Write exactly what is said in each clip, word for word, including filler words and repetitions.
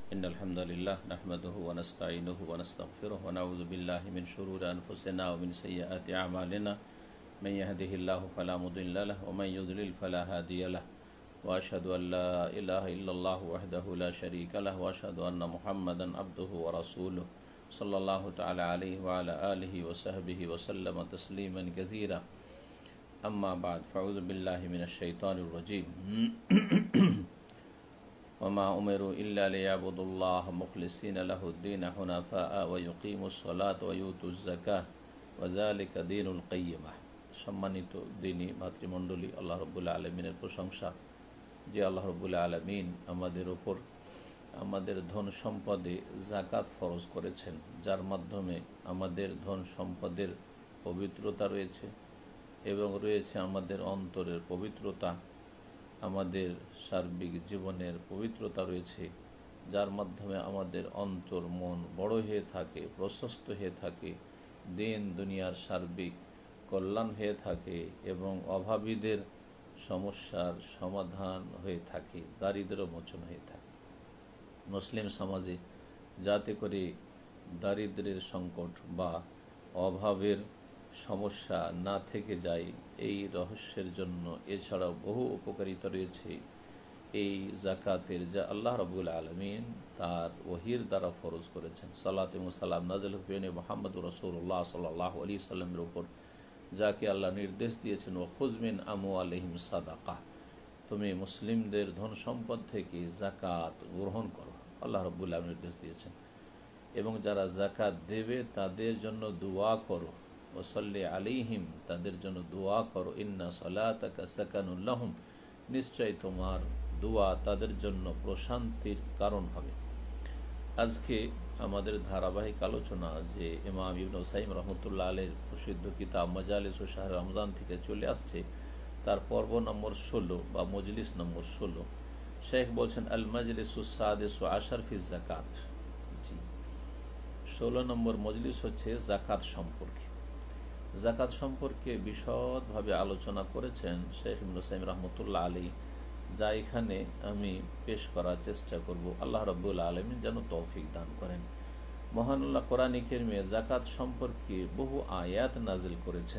إن الحمد لله نحمده ونستعينه ونستغفره ونعوذ بالله من شرور أنفسنا ومن سيئات أعمالنا من يهده الله فلا مضل له ومن يضلل فلا هادي له وأشهد أن لا إله إلا الله وحده لا شريك له وأشهد أن محمدا عبده ورسوله صلى الله تعالى عليه وعلى آله وصحبه وسلم تسليما كثيرا أما بعد فأعوذ بالله من الشيطان الرجيم وما أمروا إلا ليعبدوا الله مخلصين له الدين حنفاء ويقيموا الصلاة ويؤتوا الزكاة وذلك دين القيمة। সম্মানিত দিনী মাতৃমণ্ডলী, আল্লাহ রাব্বুল আলামিনের প্রশংসা যে আল্লাহ রাব্বুল আলামিন আমাদের উপর আমাদের ধন সম্পদে যাকাত ফরজ করেছেন, যার মাধ্যমে আমাদের ধন সম্পদের পবিত্রতা রয়েছে এবং রয়েছে আমাদের অন্তরের পবিত্রতা, আমাদের সার্বিক জীবনের পবিত্রতা রয়েছে, যার মাধ্যমে আমাদের অন্তর মন বড় হয়ে থাকে, প্রশস্ত হয়ে থাকে, দিন দুনিয়ার সার্বিক কল্যাণ হয়ে থাকে এবং অভাবীদের সমস্যার সমাধান হয়ে থাকে, দারিদ্র মোচন হয়ে থাকে। মুসলিম সমাজে যাতে করে দারিদ্র্যের সংকট বা অভাবের সমস্যা না থেকে যায়, এই রহস্যের জন্য এছাড়াও বহু উপকারিতা রয়েছে এই জাকাতের, যা আল্লাহ রাব্বুল আলামিন তার ওহির দ্বারা ফরজ করেছেন। সালাত এবং সালাম নাযিল হুসেন মুহাম্মদ রাসূলুল্লাহ সাল্লাল্লাহু আলাইহি সাল্লামের উপর, যাকে আল্লাহ নির্দেশ দিয়েছেন ওয়া খুয মিন আমওয়ালিহিম সাদাকা, তুমি মুসলিমদের ধন সম্পদ থেকে জাকাত গ্রহণ করো, আল্লাহ রাব্বুল আলামিন নির্দেশ দিয়েছেন। এবং যারা জাকাত দেবে তাদের জন্য দোয়া করো, ওয়াসাল্লি আলাইহিম, তাদের জন্য দোয়া করো, ইন্না সালাতাকা সাকানুল লাহুম, নিশ্চয় তোমার দোয়া তাদের জন্য প্রশান্তির কারণ হবে। আজকে আমাদের ধারাবাহিক আলোচনা যে ইমাম ইবনে উসাইম রহমতুল্লাহ আলাইহির প্রসিদ্ধ কিতাব মাজালিস ও শাহর রমজান থেকে চলে আসছে, তার পর্ব নম্বর ষোলো বা মজলিস নম্বর ষোলো। শেখ বলছেন আল মাজলিসুস সাদিস ওয়া আশার ফি যাকাত। জি, ষোলো নম্বর মজলিস হচ্ছে যাকাত সম্পর্কে। জাকাত সম্পর্কে বিশদভাবে আলোচনা করেছেন শেখ ইবনে উসাইম রহমতুল্লাহ আলাইহি, যা এখানে আমি পেশ করার চেষ্টা করব। আল্লাহ রাব্বুল আলামিন যেন তৌফিক দান করেন। মহান আল্লাহ কোরআনে কারিমে জাকাত সম্পর্কে বহু আয়াত নাজিল করেছেন।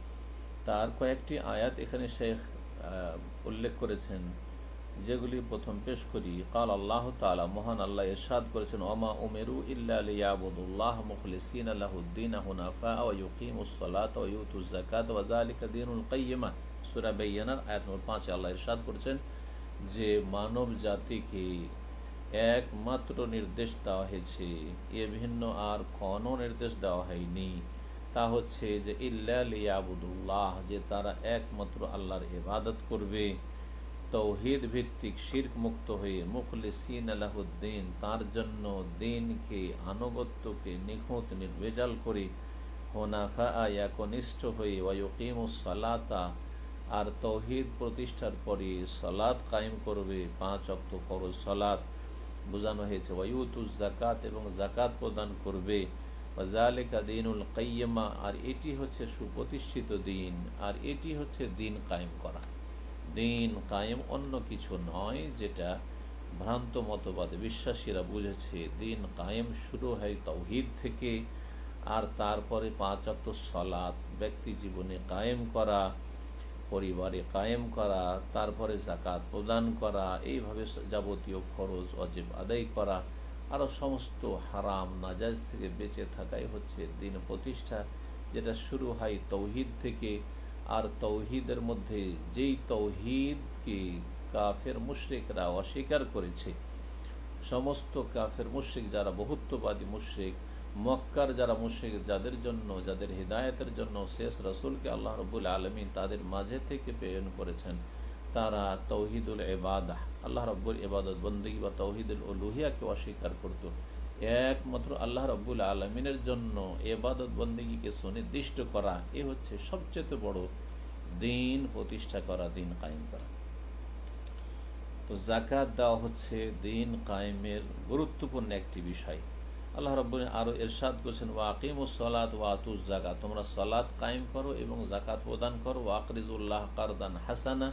তার কয়েকটি আয়াত এখানে শেখ উল্লেখ করেছেন, যেগুলি প্রথম পেশ করি। কাল আল্লাহ তাআলা, মহান আল্লাহ ইরশাদ করেছেন, ওয়ামা উমিরু ইল্লা লিয়াবুদুল্লাহ মুখলিসিনা লাহুদ্দিন হুনাফা ওয়া ইউকিমুস সালাতা ওয়া ইউতুজ যাকাত ওয়া যালিকা দীনুল কাইয়্যিমা। সূরা বাইয়ানার আয়াত নম্বর পাঁচ আল্লাহ ইরশাদ করেছেন যে মানব জাতিকে একমাত্র নির্দেশ দেওয়া হয়েছে, এ ভিন্ন আর কোনো নির্দেশ দেওয়া হয়নি, তা হচ্ছে যে ইল্লা লিয়াবুদুল্লাহ, যে তারা একমাত্র আল্লাহর ইবাদত করবে তৌহিদ ভিত্তিক, শিরক মুক্ত হয়ে, মুখলিসিন লাহুদ্দিন, তার জন্য দিনকে, আনুগত্যকে নিখুঁত নির্ভেজাল করে, হুনাফা একনিষ্ঠ হয়ে, ওয়া ইউকিমুস সালাতা, আর তৌহিদ প্রতিষ্ঠার পরে সালাত কায়েম করবে, পাঁচ ওয়াক্ত ফরজ সালাত বোঝানো হয়েছে, ওয়া ইউতুজ যাকাত, এবং যাকাত প্রদান করবে, ওয়া যালিকা দীনুল কাইয়্যিমা, আর এটি হচ্ছে সুপ্রতিষ্ঠিত দিন, আর এটি হচ্ছে দিন কায়েম করা। দিন কায়েম অন্য কিছু নয়, যেটা ভ্রান্ত মতবাদে বিশ্বাসীরা বুঝেছে। দিন কায়েম শুরু হয় তাওহীদ থেকে, আর তারপরে পাঁচ ওয়াক্ত সালাত ব্যক্তি জীবনে কায়েম করা, পরিবারে কায়েম করা, তারপরে যাকাত প্রদান করা, এইভাবে যাবতীয় ফরজ ওয়াজিব আদায় করা, আরও সমস্ত হারাম নাজায়েজ থেকে বেঁচে থাকাই হচ্ছে দিন প্রতিষ্ঠা, যেটা শুরু হয় তাওহীদ থেকে। আর তৌহিদের মধ্যে যেই তৌহিদকে কাফের মুশরিকরা অস্বীকার করেছে, সমস্ত কাফের মুশরিক যারা বহুত্ববাদী মুশরিক, মক্কার যারা মুশরিক, যাদের জন্য, যাদের হিদায়াতের জন্য শেষ রাসূলকে আল্লাহ রাব্বুল আলামিন তাদের মাঝে থেকে প্রেরণ করেছেন, তারা তৌহিদুল ইবাদাহ, আল্লাহ রাব্বুল ইবাদত বন্দেগী বা তৌহিদুল উলুহিয়াকে অস্বীকার করত। একমাত্র আল্লাহ রাব্বুল আলামিনের জন্য ইবাদত বন্দেগীকে সুনির্দিষ্ট করা, এ হচ্ছে সবচেয়ে বড় দিন প্রতিষ্ঠা করা, দিন কায়েম করা। তো যাকাত দেওয়া হচ্ছে দিন কায়েমের গুরুত্বপূর্ণ একটি বিষয়। আল্লাহ রাব্বুল আরও ইরশাদ করেছেন, ওয়া আকিমুস সালাত ওয়া আতুজ যাকাত, তোমরা সালাত কায়েম করো এবং যাকাত প্রদান করো, ওয়া আকরিদুল্লাহ কারদান হাসানা,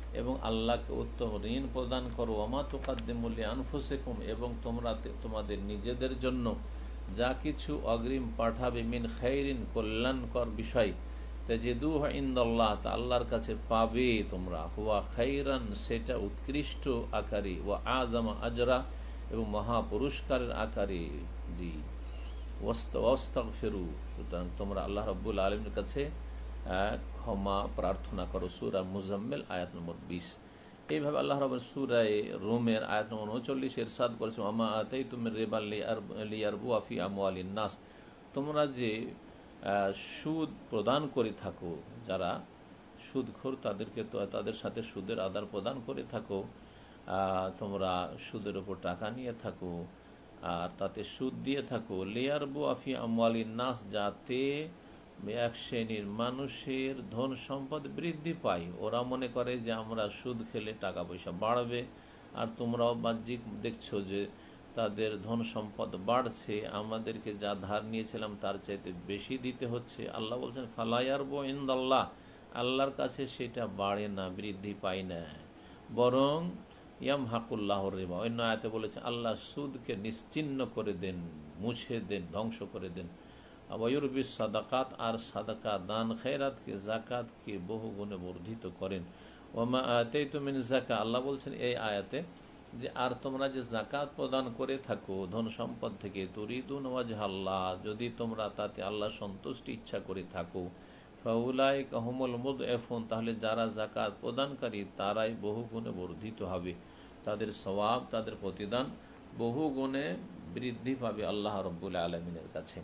এবং আল্লাহকে উত্তম ঋণ প্রদান করো। ওমা তুকাদ্দিমু লিআনফুসিকুম, এবং তোমরা তোমাদের নিজেদের জন্য যা কিছু অগ্রিম পাঠাবে, মিন খাইরিন কল্যাণকর বিষয়, তাজিদুহু ইনদাল্লাহ, তা আল্লাহর কাছে পাবে তোমরা, হুয়া খাইরান, সেটা উৎকৃষ্ট আকারে, ওয়া আযামা আজরা, এবং মহা পুরস্কারের আকারে। জি, ওয়াস্তাগফিরু, সুতরাং তোমরা আল্লাহ রাব্বুল আলামিনের কাছে ক্ষমা প্রার্থনা করো। সূরা মুজাম্মিল আয়াত নম্বর বিশ। এইভাবে আল্লাহ রাব্বুল সূরায়ে রুমের আয়াত নম্বর উনচল্লিশ ইরশাদ করেছেন, ওমা আতাইতুম মির রিবা লিয়ারবুয়া ফি আমওয়ালিন নাস, তোমরা যে সুদ প্রদান করে থাকো, যারা সুদখোর তাদেরকে তো তাদের সাথে সুদের আদান প্রদান করে থাকো, তোমরা সুদের উপর টাকা নিয়ে থাকো আর তাতে সুদ দিয়ে থাকো, লিয়ারবু আফি আমওয়ালিন নাস, যাতে এক শ্রেণীর মানুষের ধন সম্পদ বৃদ্ধি পায়। ওরা মনে করে যে আমরা সুদ খেলে টাকা পয়সা বাড়বে, আর তোমরাও বাহ্যিক দেখছো যে তাদের ধন সম্পদ বাড়ছে, আমাদেরকে যা ধার নিয়েছিলাম তার চাইতে বেশি দিতে হচ্ছে। আল্লাহ বলছেন ফালায়ারবু ইনদাল্লাহ, আল্লাহর কাছে সেটা বাড়ে না, বৃদ্ধি পায় না, বরং ইয়ামহাকুল্লাহর রিবা, অন্য আয়াতে বলেছেন আল্লাহ সুদকে নিশ্চিহ্ন করে দেন, মুছে দেন, ধ্বংস করে দেন। ওয়ায়ুরবিস সাদাকাত, আর সাদাকা দান খেরাতকে জাকাতকে বহু গুণে বর্ধিত করেন। ওমা আতাইতুম মিন যাকা, আল্লাহ বলছেন এই আয়াতে যে আর তোমরা যে জাকাত প্রদান করে থাকো ধন সম্পদ থেকে, তুরিদুন ওয়াজহাল্লাহ, যদি তোমরা তাতে আল্লাহ সন্তুষ্টি ইচ্ছা করে থাকো, ফাউলাইকা হুমুল মুদঈফুন, তাহলে যারা জাকাত প্রদানকারী তারাই বহু গুণে বর্ধিত হবে, তাদের সওয়াব, তাদের প্রতিদান বহু গুণে বৃদ্ধি পাবে আল্লাহ রাব্বুল আলামিনের কাছে।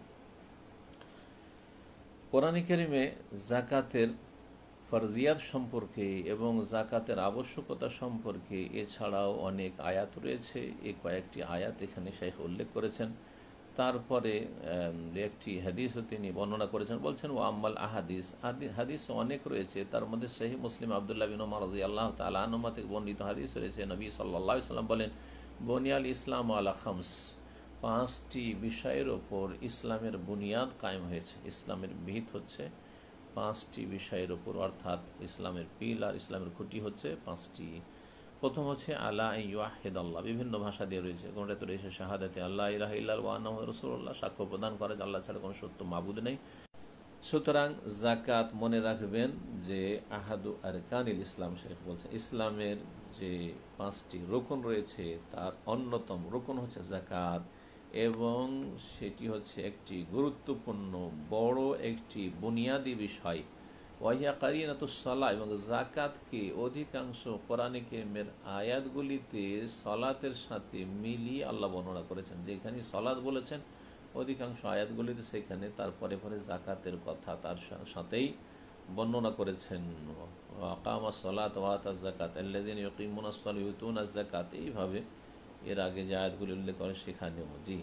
কোরআনে কারিমে জাকাতের ফরজিয়াত সম্পর্কে এবং জাকাতের আবশ্যকতা সম্পর্কে এছাড়াও অনেক আয়াত রয়েছে। এই কয়েকটি আয়াত এখানে শাইখ উল্লেখ করেছেন। তারপরে একটি হাদিসও তিনি বর্ণনা করেছেন, বলছেন ও আম্মাল আহাদিস, হাদিস অনেক রয়েছে, তার মধ্যে সহিহ মুসলিম আব্দুল্লাহ বিন ওমর রাদিয়াল্লাহু তাআলা আনহুমা থেকে বর্ণিত হাদিস রয়েছে। নবী সাল্লাল্লাহু আলাইহি ওয়াসাল্লাম বলেন, বুনিয়াল ইসলাম আলা খামস, পাঁচটি বিষয়ের ওপর ইসলামের বুনিয়াদ কায়েম হয়েছে। ইসলামের ভিত হচ্ছে পাঁচটি বিষয়ের ওপর, অর্থাৎ ইসলামের পিলার, ইসলামের খুঁটি হচ্ছে পাঁচটি। প্রথম হচ্ছে আলা ইউহিদ আল্লাহ, বিভিন্ন ভাষা দিয়ে রয়েছে, কোনটাতে রয়েছে শাহাদাতে আল্লাহ ইলাহা ইল্লাল্লাহ ওয়া আন্না মুহাম্মাদুর রাসূলুল্লাহ, সাক্ষ্য প্রদান করে যে আল্লাহ ছাড়া কোনো সত্য মাবুদ নেই। সুতরাং জাকাত মনে রাখবেন যে আহাদু আরকানিল ইসলাম, শেখ বলছেন ইসলামের যে পাঁচটি রুকন রয়েছে তার অন্যতম রুকন হচ্ছে জাকাত, এবং সেটি হচ্ছে একটি গুরুত্বপূর্ণ বড় একটি বুনিয়াদী বিষয়। ওয়াহিয়া কারিনাতুস সালাহ, এবং জাকাতকে অধিকাংশ কোরআনে কারীমের আয়াতগুলিতে সলাতের সাথে মিলিয়ে আল্লাহ বর্ণনা করেছেন। যেখানে সলাত বলেছেন অধিকাংশ আয়াতগুলিতে সেখানে তারপরে পরে জাকাতের কথা তার সাথেই বর্ণনা করেছেন। আকামাস সালাত ওয়া আতাজ যাকাত আল্লাযীনা ইউকিমুনাস সালাতা ওয়া ইউতুনাজ যাকাত, এইভাবে এর আগে যে আয়াতগুলি উল্লেখ করে সেখানেও। জি,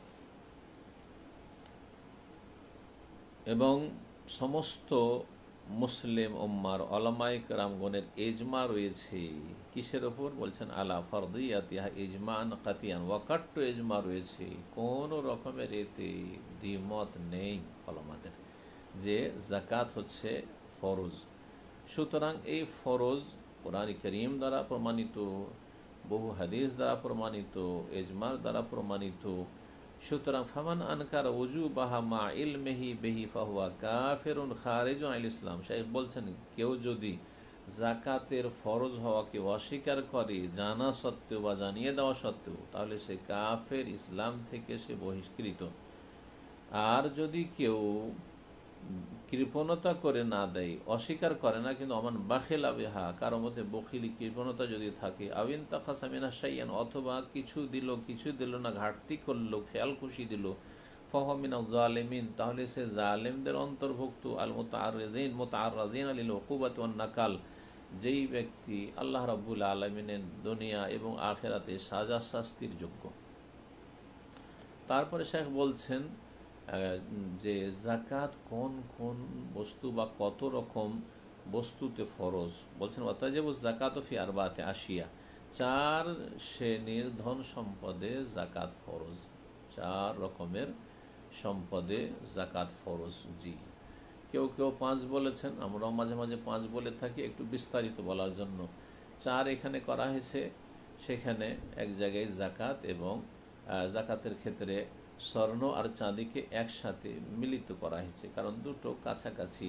এবং সমস্ত মুসলিম উম্মার ওলামায়ে কেরামগণের ইজমা রয়েছে কিসের ওপর, বলছেন আলা ফরদিয়াতিহা ইজমান কাতিয়ান, ওয়াকাট্ট ইজমা রয়েছে, কোন রকমের এতে দ্বিমত নেই ওলামাদের যে জাকাত হচ্ছে ফরজ। সুতরাং এই ফরজ কোরআন কারীম দ্বারা প্রমাণিত, বহু হাদিস দ্বারা প্রমাণিত, ইজমার দ্বারা প্রমাণিত। সুতরাং ফামান আনকার উজুবাহা মা ইলমিহি বিহি ফাহুয়া কাফিরুন খারিজুন আনিল ইসলাম, শাইখ বলছেন কেউ যদি জাকাতের ফরজ হওয়াকে অস্বীকার করে জানা সত্ত্বেও বা জানিয়ে দেওয়া সত্ত্বেও, তাহলে সে কাফের, ইসলাম থেকে সে বহিষ্কৃত। আর যদি কেউ কৃপণতা করে না দেয়, অস্বীকার করে না, কিন্তু অমান বাখিলা বিহা, কারোর মধ্যে বখিলি কৃপণতা যদি থাকে, আবিন তাকাসা মিনা শাইয়ান, অথবা কিছু দিল কিছু দিল না, ঘাটতি করলো, খেয়াল খুশি দিল, ফাহুয়া মিনাজ জালিমিন, তাহলে সে জালেমদের অন্তর্ভুক্ত। আল মুতাআররিজিন মুতাআররিজিন লিল উকুবাতি ওয়ান নাকাল, যেই ব্যক্তি আল্লাহ রাব্বুল আলামিনের দুনিয়া এবং আখিরাতে সাজা শাস্তির যোগ্য। তারপরে শেখ বলছেন যে জাকাত কোন কোন বস্তু বা কত রকম বস্তুতে ফরজ, বলছেন ওয়াতাজিবুজ যাকাতু ফি আরবাতি আশিয়া, চার শ্রেণীর ধন সম্পদে জাকাত ফরজ, চার রকমের সম্পদে জাকাত ফরজ। জি, কেউ কেউ পাঁচ বলেছেন, আমরাও মাঝে মাঝে পাঁচ বলে থাকি একটু বিস্তারিত বলার জন্য। চার এখানে করা হয়েছে, সেখানে এক জায়গায় জাকাত এবং জাকাতের ক্ষেত্রে স্বর্ণ আর চাঁদিকে একসাথে মিলিত করা হয়েছে, কারণ দুটো কাছাকাছি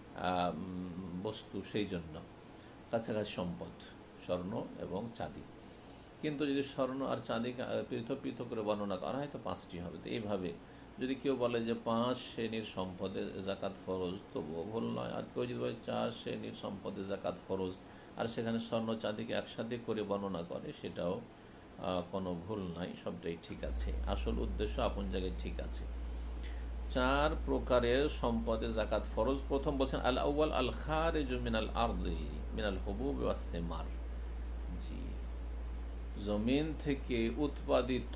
বস্তু, সেই জন্য কাছাকাছি সম্পদ স্বর্ণ এবং চাঁদি। কিন্তু যদি স্বর্ণ আর চাঁদিকে পৃথক পৃথক করে বর্ণনা করা হয় তো পাঁচটি হবে। তো এইভাবে যদি কেউ বলে যে পাঁচ শ্রেণীর সম্পদে জাকাত ফরজ, তবুও ভুল নয়। আর কেউ যদি বলে চার শ্রেণীর সম্পদে জাকাত ফরজ আর সেখানে স্বর্ণ চাঁদিকে একসাথে করে বর্ণনা করে, সেটাও কোনো ভুল নাই, সবটাই ঠিক আছে। আসল উদ্দেশ্য আপন জায়গায় ঠিক আছে। চার প্রকারের সম্পদে জাকাত ফরজ। প্রথম বলছেন আল আউয়াল আল খারিজু মিনাল আরদি মিনাল হুবুব ওয়াস সিমার। জি, জমিন থেকে উৎপাদিত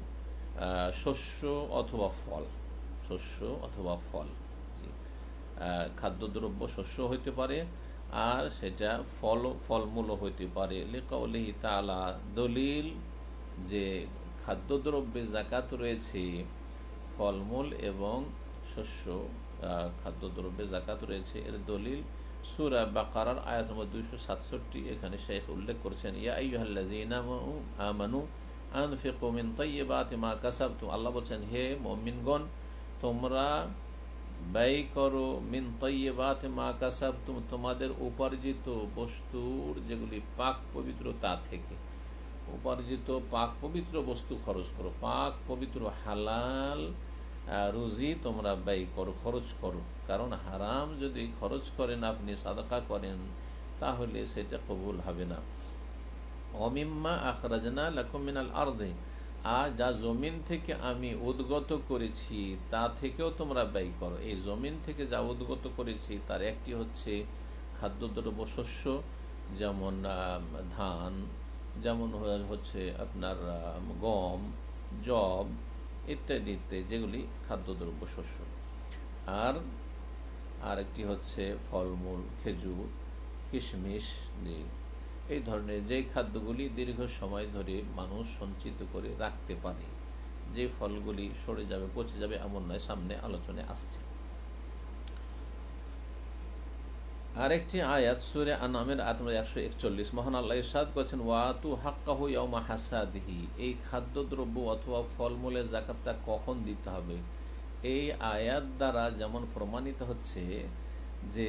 শস্য অথবা ফল, শস্য অথবা ফল, জি, খাদ্যদ্রব্য শস্য হইতে পারে আর সেটা ফল ফলমূলও হইতে পারে। লিকাউলিহি তাআলা, দলিল যে খাদ্যদ্রব্যে জাকাত রয়েছে, ফলমূল এবং শস্য খাদ্যদ্রব্যে জাকাত রয়েছে, এর দলিল সূরা বাকারার আয়াত নম্বর দুইশো সাতষট্টি। এখানে শেখ উল্লেখ করছেন ইয়া আইয়ুহাল্লাযীনা আমানু আনফিকু মিন তাইয়্যিবাতি মা কাসাবতুম। আল্লাহ বলছেন, হে মুমিনগণ, তোমরা ব্যয় করো মিন তাইয়্যিবাতি মা কাসাবতুম, তোমাদের উপার্জিত বস্তুর যেগুলি পাক পবিত্র তা থেকে। উপার্জিত পাক পবিত্র বস্তু খরচ করো, পাক পবিত্র হালাল রুজি তোমরা ব্যয় করো, খরচ করো। কারণ হারাম যদি খরচ করেন, আপনি সাদাকা করেন, তাহলে সেটা কবুল হবে না। অমিম্মা আখরাজনা লাকুম মিনাল আরদি, আর যা জমিন থেকে আমি উদ্গত করেছি তা থেকেও তোমরা ব্যয় করো। এই জমিন থেকে যা উদ্গত করেছি তার একটি হচ্ছে খাদ্যদ্রব্য শস্য, যেমন ধান, যেমন হচ্ছে আপনার গম, যব ইত্যাদিতে, যেগুলি খাদ্যদ্রব্য শস্য। আর আরেকটি হচ্ছে ফলমূল, খেজুর, কিশমিশ, এই ধরনের যেই খাদ্যগুলি দীর্ঘ সময় ধরে মানুষ সঞ্চিত করে রাখতে পারে, যে ফলগুলি সরে যাবে, পচে যাবে এমন নয়, সামনে আলোচনায় আসছে। আরেকটি আয়াত সূরা আনআমের আয়াত নম্বর একশো একচল্লিশ, মহান আল্লাহ ইরশাদ করেছেন ওয়াতু হাক্কাহু ইয়াউমা হাসাদিহি। এই খাদ্যদ্রব্য অথবা ফলমূলের জাকাতটা কখন দিতে হবে? এই আয়াত দ্বারা যেমন প্রমাণিত হচ্ছে যে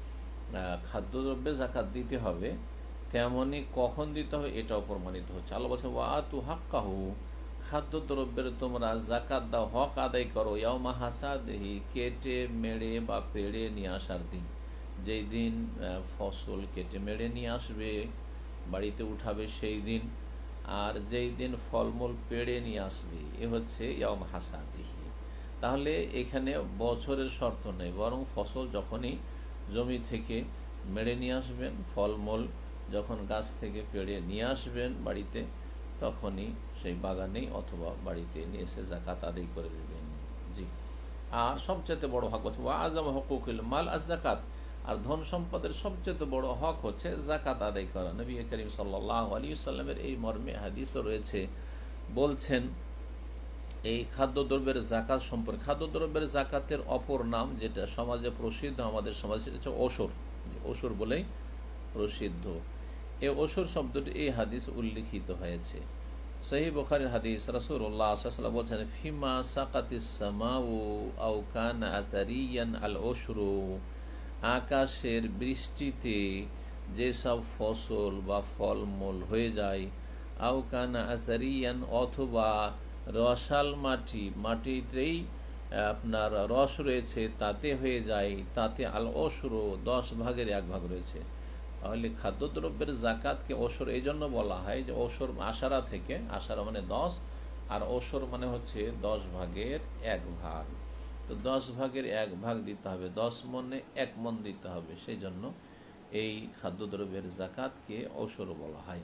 খাদ্যদ্রব্যে জাকাত দিতে হবে, তেমনি কখন দিতে হবে এটাও প্রমাণিত হচ্ছে। আল্লাহ বলছেন ওয়াতু হাক্কাহু, খাদ্যদ্রব্যের তোমরা জাকাত দাও, হক আদায় করো, ইয়াউমা হাসাদিহি, কেটে মেড়ে বা পেড়ে নিয়ে আসার দিন। যেই দিন ফসল কেটে মেড়ে নিয়ে আসবে, বাড়িতে উঠাবে সেই দিন, আর যেই দিন ফলমূল পেড়ে নিয়ে আসবে, এ হচ্ছে ইয়াউম হাসাদিহি। তাহলে এখানে বছরের শর্ত নেই, বরং ফসল যখনই জমি থেকে মেড়ে নিয়ে আসবেন, ফলমূল যখন গাছ থেকে পেড়ে নিয়ে আসবেন বাড়িতে, তখনই সেই বাগানেই অথবা বাড়িতে নিয়ে এসে জাকাত আদায় করে দেবেন। জি, আর সবচেয়ে বড় হক হচ্ছে ওয়া আযম হুকুকিল মাল আজ জাকাত, আর ধন সম্পদের সবচেয়ে বড় হক হচ্ছে জাকাত আদায় করা। নবী করিম সাল্লাল্লাহু আলাইহি ওয়াসাল্লামের এই মর্মে হাদিসও রয়েছে, বলছেন এই খাদ্যদ্রব্যের জাকাত সম্পর্কে, খাদ্যদ্রব্যের জাকাতের অপর নাম যেটা সমাজে প্রসিদ্ধ, আমাদের সমাজে সেটা হচ্ছে ওসর, ওসর বলেই প্রসিদ্ধ। এই ওসর শব্দটি এই হাদিস উল্লিখিত হয়েছে। সহিহ বুখারীর হাদিস, রাসূলুল্লাহ সাল্লাল্লাহু আলাইহি ওয়াসাল্লাম বলেছেন ফিমা সাকাতিস সামাউ আও কানা আসারিয়ান আল ওশরু, আকাশের বৃষ্টিতে যেসব ফসল বা ফলমূল হয়ে যায়, আউকানা আসারিয়ান, অথবা রসাল মাটি, মাটিতেই আপনার রস রয়েছে তাতে হয়ে যায়, তাতে আল ওশরু, দশ ভাগের এক ভাগ রয়েছে। তাহলে খাদ্যদ্রব্যের জাকাতকে ওশর এই জন্য বলা হয় যে ওশর আশারা থেকে, আশারা মানে দশ, আর ওশর মানে হচ্ছে দশ ভাগের এক ভাগ। তো দশ ভাগের এক ভাগ দিতে হবে, দশ মনে এক মন দিতে হবে, সেই জন্য এই খাদ্যদ্রব্যের জাকাতকে ওশর বলা হয়।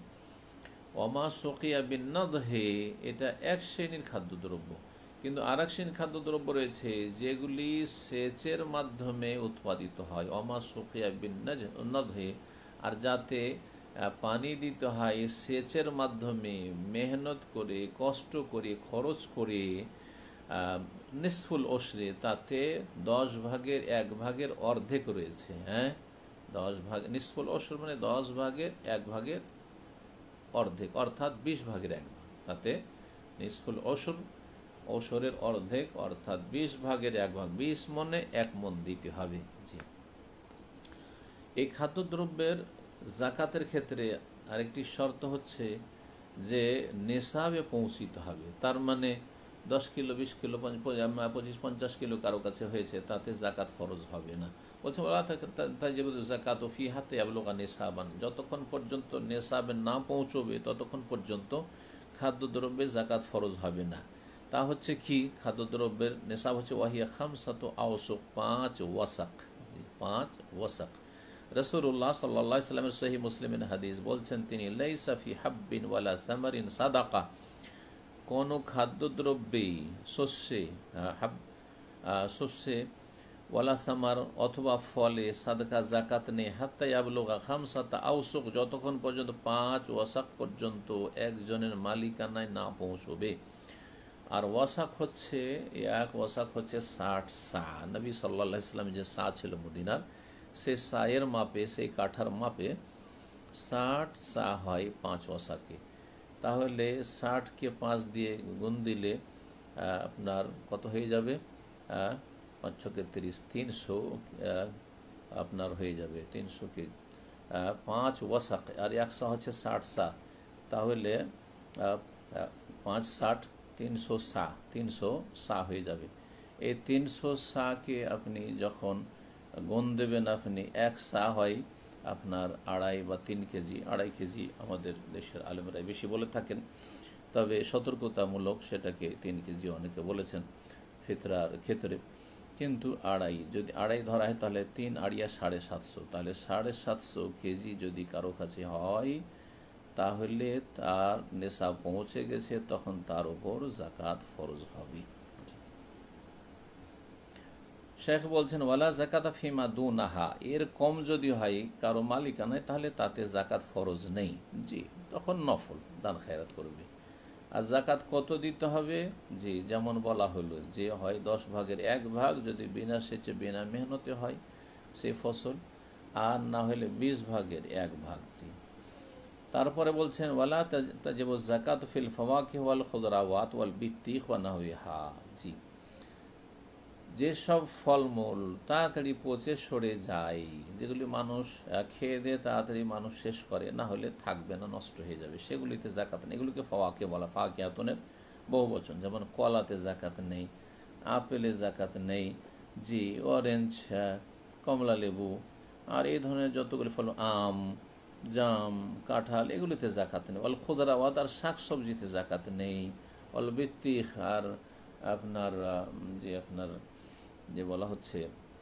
ওমা সুকিয়া বিন নাদহি, এটা এক শ্রেণীর খাদ্যদ্রব্য, কিন্তু আর এক শ্রেণীর খাদ্যদ্রব্য রয়েছে যেগুলি সেচের মাধ্যমে উৎপাদিত হয়। ওমা সুকিয়া বিন নাদহি, আর যাতে পানি দিতে হয় সেচের মাধ্যমে, মেহনত করে, কষ্ট করে, খরচ করে, নিসফুল ওশরে, তাতে দশ ভাগের এক ভাগের অর্ধেক রয়েছে। হ্যাঁ, দশ ভাগ, নিসফুল ওশর মানে দশ ভাগের এক ভাগের অর্ধেক, অর্থাৎ বিশ ভাগের এক ভাগ। তাতে নিসফুল ওশর, ওশরের অর্ধেক অর্থাৎ বিশ ভাগের এক ভাগ, বিশ মনে এক মন দিতে হবে। জি, এই খাদ্যদ্রব্যের জাকাতের ক্ষেত্রে আরেকটি শর্ত হচ্ছে যে নেশাবে পৌঁছিতে হবে। তার মানে দশ কিলো, বিশ কিলো, পঁচিশ পঞ্চাশ কিলো কারো কাছে হয়েছে, তাতে জাকাত ফরজ হবে না। বলছে তাই যে জাকাত ও ফি হাতে আবলোগা নেশাবান, যতক্ষণ পর্যন্ত নেশাবে না পৌঁছবে ততক্ষণ পর্যন্ত খাদ্যদ্রব্যে জাকাত ফরজ হবে না। তা হচ্ছে কি, খাদ্যদ্রব্যের নেশাব হচ্ছে ওয়াহিয়া খামসাত আওসুক, পাঁচ ওয়াসাক, পাঁচ ওয়াসাক। রাসূলুল্লাহ সাল্লাল্লাহু আলাইহি ওয়াসাল্লামের সহিহ মুসলিমের হাদিস, বলছেন তিনি, লাইসা ফি হাব্বিন ওয়ালা সামারিন সাদাকা, কোন খাদ্যদ্রব্যে, শস্যে, হাব শস্যে, ওয়ালা সামার অথবা ফলে সাদকা জাকাত নেই, হাত্তা ইয়াবলুগা খামসাতা আওসুক, যতক্ষণ পর্যন্ত পাঁচ ওয়াসাক পর্যন্ত একজনের মালিকানায় না পৌঁছবে। আর ওয়াসাক হচ্ছে, এক ওয়াসাক হচ্ছে ষাট সা। নবী সাল্লাল্লাহু আলাইহি ওয়াসাল্লাম যে সা ছিল মদিনার, সে সায়ের মাপে, সেই কাঠার মাপে ষাট সা হয় পাঁচ ওয়াসাকে। তাহলে ষাটকে পাঁচ দিয়ে গুণ দিলে আপনার কত হয়ে যাবে, পাঁচ ছকে তিরিশ, তিনশো আপনার হয়ে যাবে, তিনশোকে পাঁচ ওয়াসাক, আর একশো হচ্ছে ষাট সা। তাহলে পাঁচ ষাট তিনশো সা, তিনশো সা হয়ে যাবে। এই তিনশো সাকে আপনি যখন গুণ দেবেন, আপনি এক সা হয় আপনার আড়াই বা তিন কেজি, আড়াই কেজি আমাদের দেশের আলেমরাই বেশি বলে থাকেন, তবে সতর্কতামূলক সেটাকে তিন কেজি অনেকে বলেছেন ফিতরার ক্ষেত্রে। কিন্তু আড়াই, যদি আড়াই ধরা হয় তাহলে তিন আড়িয়া সাড়ে সাতশো, তাহলে সাড়ে সাতশো কেজি যদি কারো কাছে হয় তাহলে তার নেশাব পৌঁছে গেছে, তখন তার উপর জাকাত ফরজ হবে। শেখ বলছেন, ওয়ালা জাকাতা ফিমা দুনাহা, এর কম যদি হয় কারো মালিকানায় তাহলে তাতে জাকাত ফরজ নেই। জি, তখন নফল দান খায়রাত করবে। আর জাকাত কত দিতে হবে? জি, যেমন বলা হলো যে হয় দশ ভাগের এক ভাগ যদি বিনা সেচে বিনা মেহনতে হয় সেই ফসল, আর না হলে বিশ ভাগের এক ভাগ। জি, তারপরে বলছেন, ওয়ালা তাজিবু জাকাত ফিল ফাওয়াকিহ ওয়াল খুদরাওয়াত ওয়াল বিত্তিখ ওয়া নাহওয়িহা। জি, যেসব ফলমূল তাড়াতাড়ি পচে সরে যায়, যেগুলি মানুষ খেয়ে দিয়ে তাড়াতাড়ি মানুষ শেষ করে, না হলে থাকবে না, নষ্ট হয়ে যাবে, সেগুলিতে জাকাত নেই। এগুলিকে ফাওয়াকে বলা, ফাওয়াকিয়াতুনের বহু বচন। যেমন কলাতে জাকাত নেই, আপেলে জাকাত নেই, জি, অরেঞ্জ, কমলা লেবু, আর এই ধরনের যতগুলি ফল, আম, জাম, কাঁঠাল, এগুলিতে জাকাত নেই। অল খুদরাওয়াত, আর শাক সবজিতে জাকাত নেই। অল বিত্তিখ, আর আপনার যে আপনার যে বলা হচ্ছে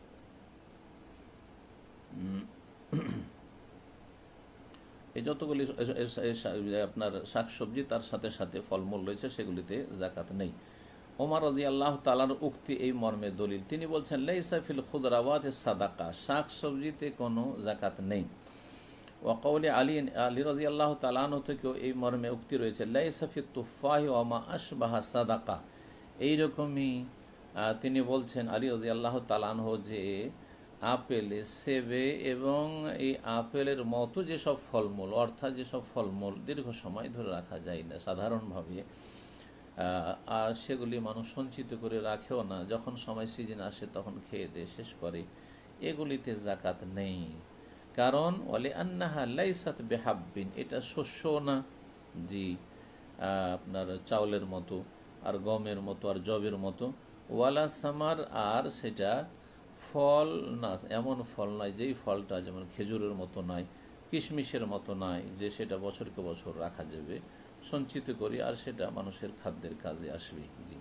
এই যতগুলি আপনার শাকসবজি তার সাথে সাথে ফলমূল রয়েছে সেগুলিতে জাকাত নেই। ওমর রাদিয়াল্লাহু তাআলার উক্তি এই মর্মে দলিল, তিনি বলছেন, লাইসা ফিল খুদরাওয়াত সাদাকা, শাক সবজিতে কোনো জাকাত নেই। ওয়া কওলি আলী, আলী রাদিয়াল্লাহু তাআলা আনহু থেকেও এই মর্মে উক্তি রয়েছে, লাইসা ফিত তুফাহি ওয়া মা আশবাহা সাদাকা। এইরকমই তিনি বলছেন আলী রাদিয়াল্লাহু তাআলা আনহু যে আপেলে, সেবে এবং এই আপেলের মতো যেসব ফলমূল, অর্থাৎ যেসব ফলমূল দীর্ঘ সময় ধরে রাখা যায় না সাধারণভাবে, আর সেগুলি মানুষ সঞ্চিত করে রাখেও না, যখন সময় সিজন আসে তখন খেয়ে দিয়ে শেষ করে, এগুলিতে জাকাত নেই। কারণ ওয়ালি আন্নাহা লাইসাত বিহাব্বিন, এটা শস্য না। জি, আপনার চাউলের মতো আর গমের মতো আর জবের মতো। ওয়ালা সামার, আর সেটা ফল না, এমন ফল নয় যেই ফলটা যেমন খেজুরের মতো নয়, কিশমিশের মতো নয় যে সেটা বছরকে বছর রাখা যাবে, সঞ্চিত করি আর সেটা মানুষের খাদ্যের কাজে আসবে। জি,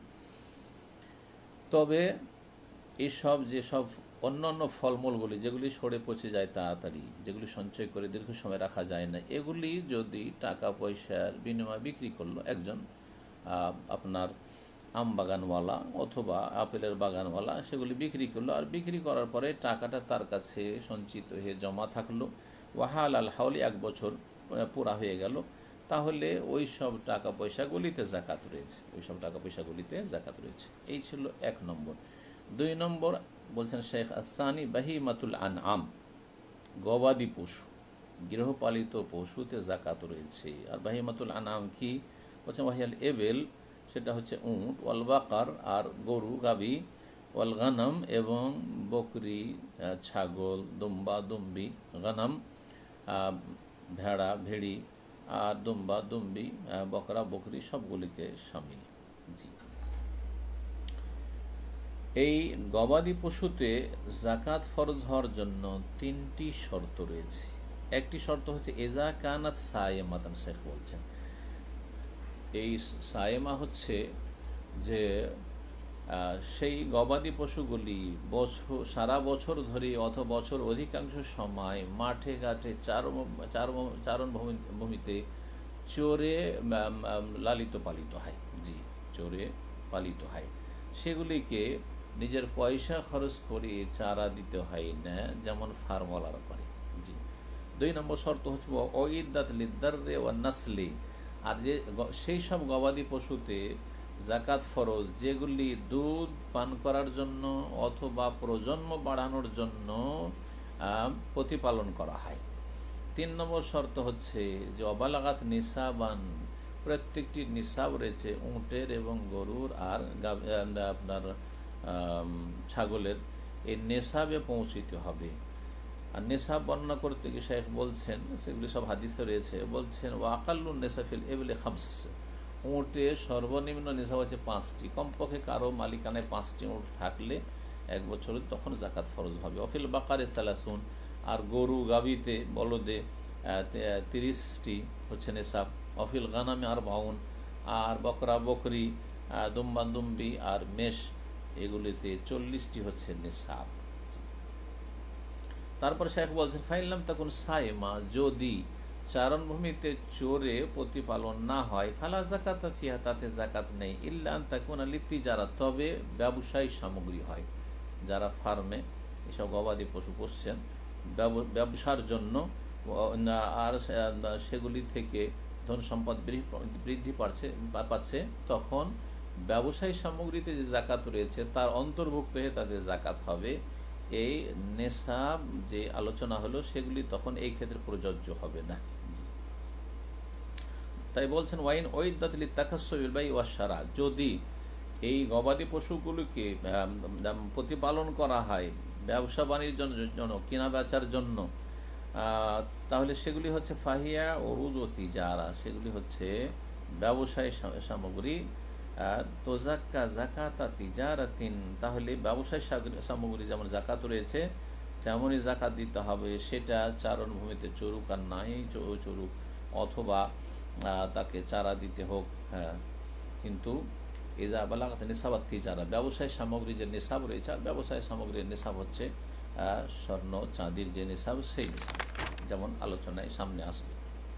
তবে এইসব যেসব অন্যান্য ফলমূলগুলি যেগুলি সরে পচে যায় তাড়াতাড়ি, যেগুলি সঞ্চয় করে দীর্ঘ সময় রাখা যায় না, এগুলি যদি টাকা পয়সার বিনিময়ে বিক্রি করলো একজন আপনার আম বাগানওয়ালা অথবা আপেলের বাগানওয়ালা, সেগুলি বিক্রি করলো, আর বিক্রি করার পরে টাকাটা তার কাছে সঞ্চিত হয়ে জমা থাকলো, ওয়াহাল আল হাওলি, এক বছর পুরা হয়ে গেল, তাহলে ওই সব টাকা পয়সাগুলিতে জাকাত রয়েছে, ওই সব টাকা পয়সাগুলিতে জাকাত রয়েছে। এই ছিল এক নম্বর। দুই নম্বর বলছেন শেখ আসানি বাহিমাতুল আনআম, গবাদি পশু, গৃহপালিত পশুতে জাকাত রয়েছে। আর বাহিমাতুল আনাম কি বলছেন, ওয়াহিয়াল এবেল, সেটা হচ্ছে উঁট, ওয়াল বাকার আর গরু গাবি, ওয়াল গানাম এবং বকরি ছাগল, দুম্বা দুম্বি, গানাম ভেড়া ভেড়ি, আর দুম্বা দুম্বি বকরা বকরি সবগুলিকে শামিল। জি, এই গবাদি পশুতে জাকাত ফরজ হওয়ার জন্য তিনটি শর্ত রয়েছে। একটি শর্ত হচ্ছে এজা কানাত সায়েমাতান, শেখ বলছেন এই সায়েমা হচ্ছে যে সেই গবাদি পশুগুলি বছর সারা বছর ধরে অথবা বছর অধিকাংশ সময় মাঠে ঘাটে চারণ ভূমিতে চড়ে লালিত পালিত হয়। জি, চড়ে পালিত হয়, সেগুলিকে নিজের পয়সা খরচ করে চারা দিতে হয় না, যেমন ফার্মওয়ালারা করে। জি, দুই নম্বর শর্ত হচ্ছে ওইদাত লিদ্দাররে ওয়া নাসলি, আর যে সেই সব গবাদি পশুতে জাকাত ফরজ যেগুলি দুধ পান করার জন্য অথবা প্রজন্ম বাড়ানোর জন্য প্রতিপালন করা হয়। তিন নম্বর শর্ত হচ্ছে যে অবালাগাত নিসাবান, প্রত্যেকটি নিসাব রয়েছে উটের এবং গরুর আর আপনার ছাগলের, এই নেশাবে পৌঁছিতে হবে। আর নেশাব বর্ণনা করতে গিয়ে শেখ বলছেন, সেগুলি সব হাদিসে রয়েছে, বলছেন ওয়াকাল্লুন নেশাফিল এবলে খামস, উঁটে সর্বনিম্ন নেশাব হচ্ছে পাঁচটি, কমপক্ষে কারো মালিকানায় পাঁচটি উঁট থাকলে এক বছরে তখন জাকাত ফরজ হবে। অফিল বাকারে সালাসুন, আর গরু গাবিতে বলদে তিরিশটি হচ্ছে নেশাব। অফিল গানামে আর বাউন, আর বকরা বকরি দুম্বাদুম্বি আর মেষ এগুলিতে চল্লিশটি হচ্ছে নেশাব। তারপর শেখ বলছেন ফাইনলাম তখন সাইমা, যদি চারণভূমিতে চোরে প্রতিপালন না হয় ফালা জাকাত ফিহা, তাতে জাকাত নেই। ইল্লা আন তাকুনা লিতিজারা, তবে ব্যবসায়ী সামগ্রী হয়, যারা ফার্মে এসব গবাদি পশু পুষছেন ব্যবসার জন্য আর সেগুলি থেকে ধন সম্পদ বৃদ্ধি পাচ্ছে পাচ্ছে তখন ব্যবসায়ী সামগ্রীতে যে জাকাত রয়েছে তার অন্তর্ভুক্ত হয়ে তাদের জাকাত হবে। এই নেশাব যে আলোচনা হলো সেগুলি তখন এই ক্ষেত্রে প্রযোজ্য হবে না। তাই বলছেন ওয়াইন ওইদাতলি তাকাসসুবিল বাই ওয়াশ শারা, যদি এই গবাদি পশুগুলোকে প্রতিপালন করা হয় ব্যবসা বাণিজ্যের জন্য, কেনা বেচার জন্য, তাহলে সেগুলি হচ্ছে ফাহিয়া ওরুদ ও তিজারা, সেগুলি হচ্ছে ব্যবসায় সামগ্রী। তোজাক্কা জাকাতা তিজারাতিন, তাহলে ব্যবসায় সামগ্রী যেমন জাকাত রয়েছে তেমনই জাকাত দিতে হবে, সেটা চারণভূমিতে চড়ুক আর নাই চড়ুক, অথবা তাকে চারা দিতে হোক। হ্যাঁ, কিন্তু এজা বালাগাত নিসাবাত তিজারা, ব্যবসায় সামগ্রী যে নিসাব রয়েছে, আর ব্যবসায় সামগ্রীর নিসাব হচ্ছে স্বর্ণ চাঁদির যে নিসাব, সেই নিসাব, যেমন আলোচনায় সামনে আসবে।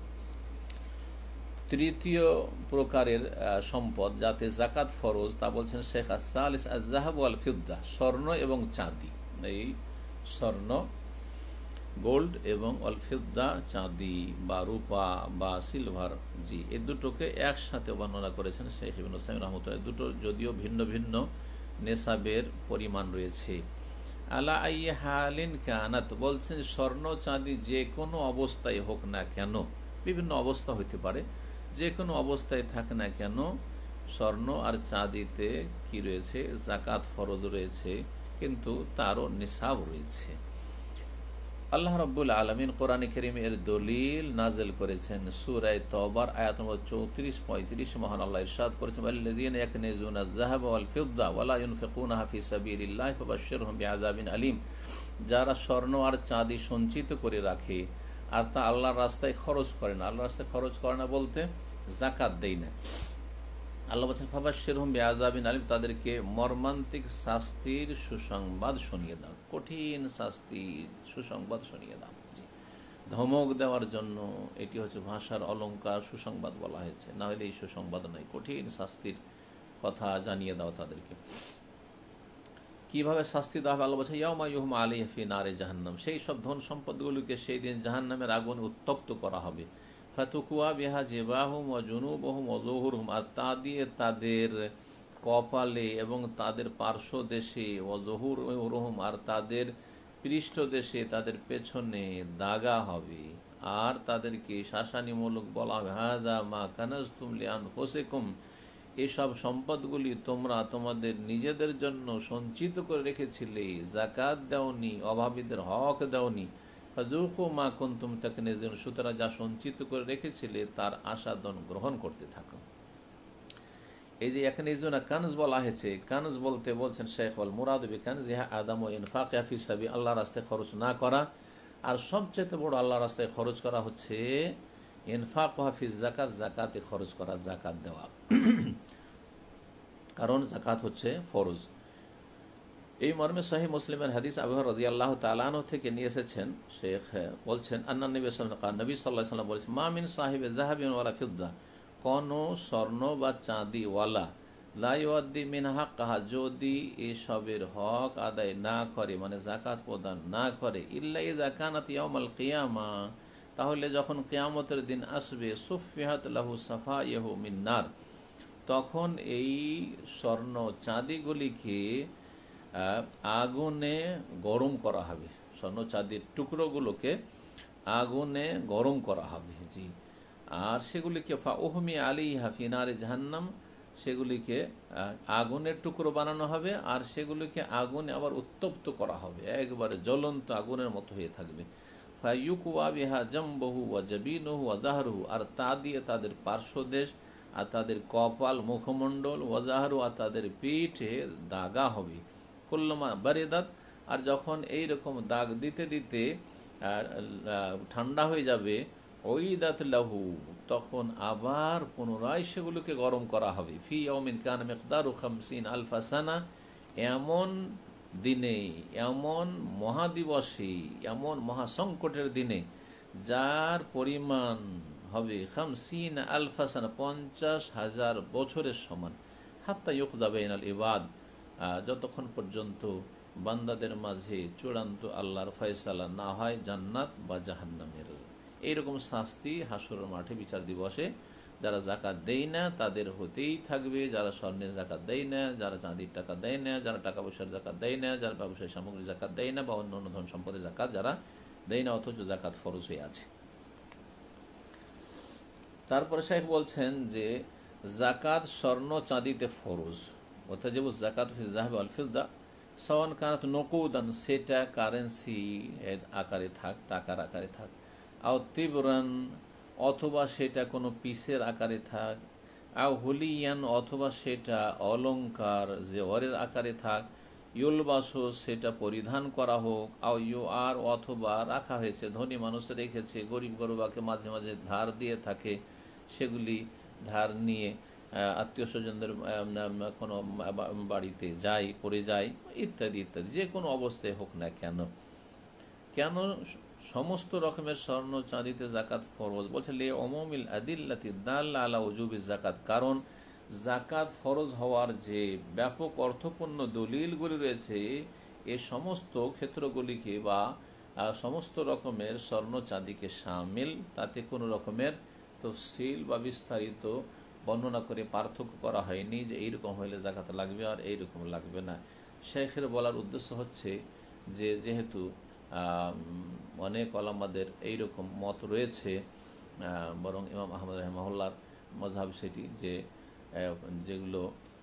তৃতীয় প্রকারের সম্পদ যাতে জাকাত ফরজ, তা বলছেন শেখ আসালিস আয-যাহাব ওয়াল ফিদ্দা, স্বর্ণ এবং চাঁদি। এই স্বর্ণ গোল্ড এবং ওয়াল ফিদ্দা চাঁদি বা রূপা বা সিলভার, জি, এই দুটোকে একসাথে বর্ণনা করেছেন শেখ ইবনে উসাইমিন রাহমাতুল্লাহ। দুটো যদিও ভিন্ন ভিন্ন নেসাবের পরিমাণ রয়েছে। আলা আই হালিন কানাত, বলছেন স্বর্ণ চাঁদি যে কোনো অবস্থায় হোক না কেন, বিভিন্ন অবস্থা হইতে পারে, যে কোনো অবস্থায় থাকে না কেন স্বর্ণ আর চাঁদিতে কি রয়েছে, জাকাত ফরজ রয়েছে, কিন্তু তারও নিসাব রয়েছে। আল্লাহ রাব্বুল আলামিন কোরআনে কারীমে এর দলিল নাযিল করেছেন সূরা তাওবার আয়াত নম্বর চৌত্রিশ পঁয়ত্রিশ। মহান আল্লাহ ইরশাদ করেছেন ওয়াল্লাযীনা ইয়াকনিজুনা আয-যাহাবা ওয়াল ফিদ্দা ওয়া লা ইউনফিকুনাহা ফি সাবিলিল্লাহি ফাবাশশিরহুম বিআযাবিন আলীম, যারা স্বর্ণ আর চাঁদি সঞ্চিত করে রাখে আর তা আল্লাহর রাস্তায় খরচ করে না, আল্লাহর রাস্তায় খরচ করে না বলতে জাকাত দেয় না, আল্লাহ বলছেন ফাবাশশিরহুম বিআযাবিন আলীম, তাদেরকে মর্মান্তিক শাস্তির সুসংবাদ শুনিয়ে দাও, কঠিন শাস্তির সুসংবাদ শুনিয়ে দাও। ধমক দেওয়ার জন্য এটি হচ্ছে ভাষার অলঙ্কার, সুসংবাদ বলা হয়েছে, না হলে এই সুসংবাদ নয়, কঠিন শাস্তির কথা জানিয়ে দাও তাদেরকে। কিভাবে শাস্তি দেওয়া হবে? আল্লাহ বলছে ইয়াউমা ইউহমা আলাইহা ফি নারে জাহান্নাম, সেই সব ধন সম্পদগুলোকে সেই দিন জাহান্নামের আগুনে উত্তপ্ত করা হবে। ফাতুকুয়া বিহা জিবাহুম ওয়া জুনুবুহুম ওয়া যুহুরহুম, আর তা দিয়ে তাদের কপালে এবং তাদের পার্শ্বদেশে, ওয়া যুহুরহুম, আর তাদের পৃষ্ঠদেশে তাদের পেছনে দাগা হবে আর তাদেরকে শাসানিমূলক বলা হবে, হাযা মা কানাজতুম লিআনফুসিকুম, এসব সম্পদগুলি তোমরা তোমাদের নিজেদের জন্য সঞ্চিত করে রেখেছিলে, যাকাত দাওনি, অভাবীদের হক দাওনি, ফাযুকু মা কুনতুম তাকনিজুন, সুতরাং যা সঞ্চিত করে রেখেছিলে তার আস্বাদন গ্রহণ করতে থাকো। এই যে এখানে ইজুনা কানজ বলা হয়েছে, কানজ বলতে বলছেন শেখ ওয়াল মুরাদু বিকানজিহা আদামু ইনফাক ফি সাবিল, আল্লাহর রাস্তায় খরচ না করা, আর সবচেয়ে বড় আল্লাহর রাস্তায় খরচ করা হচ্ছে ইনফাক হাফিজ জাকাত, জাকাতে খরচ করা, জাকাত দেওয়া, কারণ জাকাত হচ্ছে ফরজ। এই মর্মে সহিহ মুসলিমের হাদিস আবু হুরায়রা রাদিয়াল্লাহু তাআলা আনহু থেকে নিয়ে এসেছেন, শেখ বলছেন আন্না নবী সাল্লাল্লাহু আলাইহি ওয়াসাল্লাম, নবী সাল্লাল্লাহু আলাইহি ওয়াসাল্লাম বলেছেন, মা মিন সাহিবি যাহাবিন ওয়ালা ফিদ্দা, কোন স্বর্ণ বা চাঁদি ওয়ালা, লা ইউআদ্দি মিন হাক্কাহা, যদি এসবের হক আদায় না করে, মানে জাকাত প্রদান না করে, ইল্লা ইযা কানাত ইয়াউমাল কিয়ামা, তাহলে যখন কিয়ামতের দিন আসবে, সুফিহাত লাহু সাফাইহু মিন নার, তখন এই স্বর্ণ চাঁদিগুলিকে আগুনে গরম করা হবে, স্বর্ণ চাঁদির টুকরোগুলোকে আগুনে গরম করা হবে, জি, আর সেগুলিকে ফা উহমি আলাইহা ফি নারে জাহান্নাম, সেগুলিকে আগুনের টুকরো বানানো হবে আর সেগুলিকে আগুনে আবার উত্তপ্ত করা হবে, একবারে জ্বলন্ত আগুনের মতো হয়ে থাকবে। ফায়ুকুয়া বিহা জামবহু ওয়া জাবিনুহু ওয়া যাহরুহু, আর তা দিয়ে তাদের পার্শ্বদেশ আর তাদের কপাল, মুখমণ্ডল, ওয়া যাহরু, আর তাদের পিঠে দাগা হবে। কুল্লামা বারিদাত, আর যখন এই রকম দাগ দিতে দিতে ঠান্ডা হয়ে যাবে, ওইদাত লাহু, তখন আবার পুনরায় সেগুলোকে গরম করা হবে। ফি ইয়াউমিন কানা মিকদারু খামসিন আলফা সানা, এমন দিনে, এমন মহাদিবসে, এমন মহাসংকটের দিনে যার পরিমাণ হবে খামসিন আলফা সানা, পঞ্চাশ হাজার বছরের সমান। হাত্তা ইউকদা বাইনাল ইবাদ, যতক্ষণ পর্যন্ত বান্দাদের মাঝে চূড়ান্ত আল্লাহর ফয়সালা না হয় জান্নাত বা জাহান্নামের। এইরকম শাস্তি হাসরের মাঠে বিচার দিবসে যারা জাকাত দেয় না তাদের হতেই থাকবে, যারা স্বর্ণের জাকাত দেয় না, যারা চাঁদির টাকা দেয় না, যারা টাকা পয়সার জাকাত দেয় না, যারা ব্যবসায়ী সামগ্রী জাকাত দেয় না, বা অন্য অন্য ধন সম্পদের জাকাত যারা দেয় না, অথচ জাকাত ফরজ হয়ে আছে। তারপরে শেখ বলছেন যে জাকাত স্বর্ণ চাঁদিতে ফরজ, অর্থাৎ যে জাকাত ফি যাহাব আল ফিদ্দা সাওয়ান কানাত নকুদান, সেটা কারেন্সি এর আকারে থাক, টাকার আকারে থাক, আও তিবরান, অথবা সেটা কোনো পিসের আকারে থাক, আও হুলিয়ান, অথবা সেটা অলংকার জেওয়ারের আকারে থাক, ইউলবাসো, সেটা পরিধান করা হোক, আও ইউ আর, অথবা রাখা হয়েছে, ধনী মানুষ রেখেছে, গরিব গরুবাকে মাঝে মাঝে ধার দিয়ে থাকে, সেগুলি ধার নিয়ে আত্মীয় স্বজনদের কোনো বাড়িতে যায়, পড়ে যায়, ইত্যাদি ইত্যাদি, যে কোনো অবস্থায় হোক না কেন। কেন সমস্ত রকমের স্বর্ণ চাঁদিতে জাকাত ফরজ? বলছে লে ওমুমিল আদিল্লাতি দাল্লা আলা উজুবিজ জাকাত, কারণ জাকাত ফরজ হওয়ার যে ব্যাপক অর্থপূর্ণ দলিলগুলি রয়েছে, এ সমস্ত ক্ষেত্রগুলিকে বা সমস্ত রকমের স্বর্ণ চাঁদিকে শামিল, তাতে কোনো রকমের তফসিল বা বিস্তারিত বর্ণনা করে পার্থক্য করা হয়নি যে এইরকম হইলে জাকাত লাগবে আর এইরকম লাগবে না। শেখের বলার উদ্দেশ্য হচ্ছে যে যেহেতু অনেক ওলামাদের এইরকম মত রয়েছে, বরং ইমাম আহমদ রাহিমাহুল্লাহর মযহাব সেটি যে যেগুলো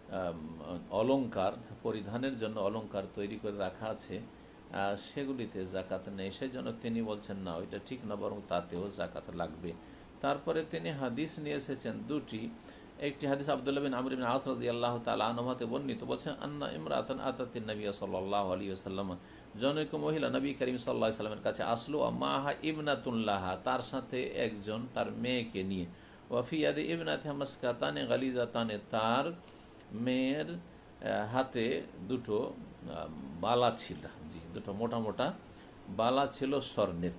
অলংকার, পরিধানের জন্য অলংকার তৈরি করে রাখা আছে, সেগুলিতে জাকাত নেই, সেই জন্য তিনি বলছেন না ওইটা ঠিক না, বরং তাতেও জাকাত লাগবে। তারপরে তিনি হাদিস নিয়ে এসেছেন দুটি। একটি হাদিস আব্দুল্লাহ বিন আমর বিন আস রাদিয়াল্লাহু তাআলা আনহুতে বর্ণিত, বলছেন আন্না ইমরাতান আতাতিন নবী সাল্লাল্লাহু আলাইহি ওয়াসাল্লাম, জনৈক মহিলা নবী করিম সাল্লাল্লাহু আলাইহি ওয়াসাল্লামের কাছে আসলো, মাহা ইবনাতুন লাহা, তার সাথে একজন তার মেয়েকে নিয়ে, ওয়া ফি ইয়াদি ইবনাতিহা মাসকাতানে গালিজাতানে, তার মেয়ের হাতে দুটো বালা ছিল, জি, দুটো মোটা মোটা বালা ছিল স্বর্ণের।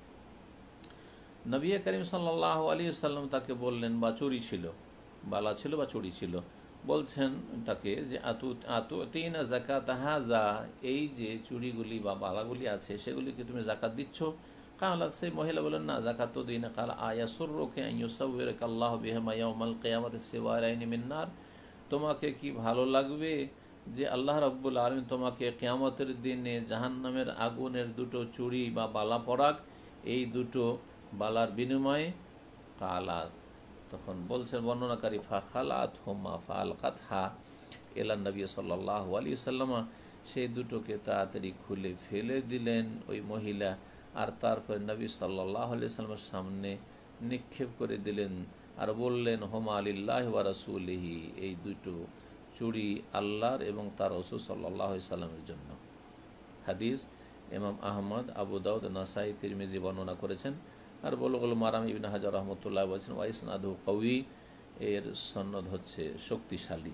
নবী করিম সাল্লাল্লাহু আলাইহি ওয়াসাল্লাম তাকে বললেন, বা চুরি ছিল, বালা ছিল বা চুরি ছিল, বলছেন তাকে যে আতু আতু তিনা জাকাত হাযা, এই যে চুরিগুলি বা বালাগুলি আছে সেগুলিকে তুমি জাকাত দিচ্ছ? কালা, সেই মহিলা বলেন না, জাকাত তো দিই না। কালা আয়াসুররুকা আন ইউসাউবিরাকা আল্লাহু বিহিমা ইয়াউমাল কিয়ামাতি সিওয়ারাইনি মিন নার, তোমাকে কি ভালো লাগবে যে আল্লাহ রাব্বুল আলামিন তোমাকে কিয়ামতের দিনে জাহান্নামের আগুনের দুটো চুড়ি বা বালা পরাক, এই দুটো বালার বিনিময়ে কালা, তখন বলছেন বর্ণনাকারী, ফা খালাত হোমা ফাল কাতহা এলান নবী সাল্লাল্লাহু আলাইহি সাল্লাম, সেই দুটোকে তাড়াতাড়ি খুলে ফেলে দিলেন ওই মহিলা, আর তারপর নবী সাল্লাল্লাহু আলাইহি সাল্লামের সামনে নিক্ষেপ করে দিলেন আর বললেন, হোমা আলিল্লাহি ওয়া রাসূলিহি, এই দুটো চুড়ি আল্লাহর এবং তার রাসূল সাল্লাল্লাহু আলাইহি সাল্লামের জন্য। হাদিস ইমাম আহমদ, আবু দাউদ, নাসাই, তিরমিজি বর্ণনা করেছেন। আর বুলুগুল মারাম ইবনে হাজার রাহমাতুল্লাহ বলেছেন, ওয়া ইসনাদুহু কওয়ি, এর সনদ হচ্ছে শক্তিশালী।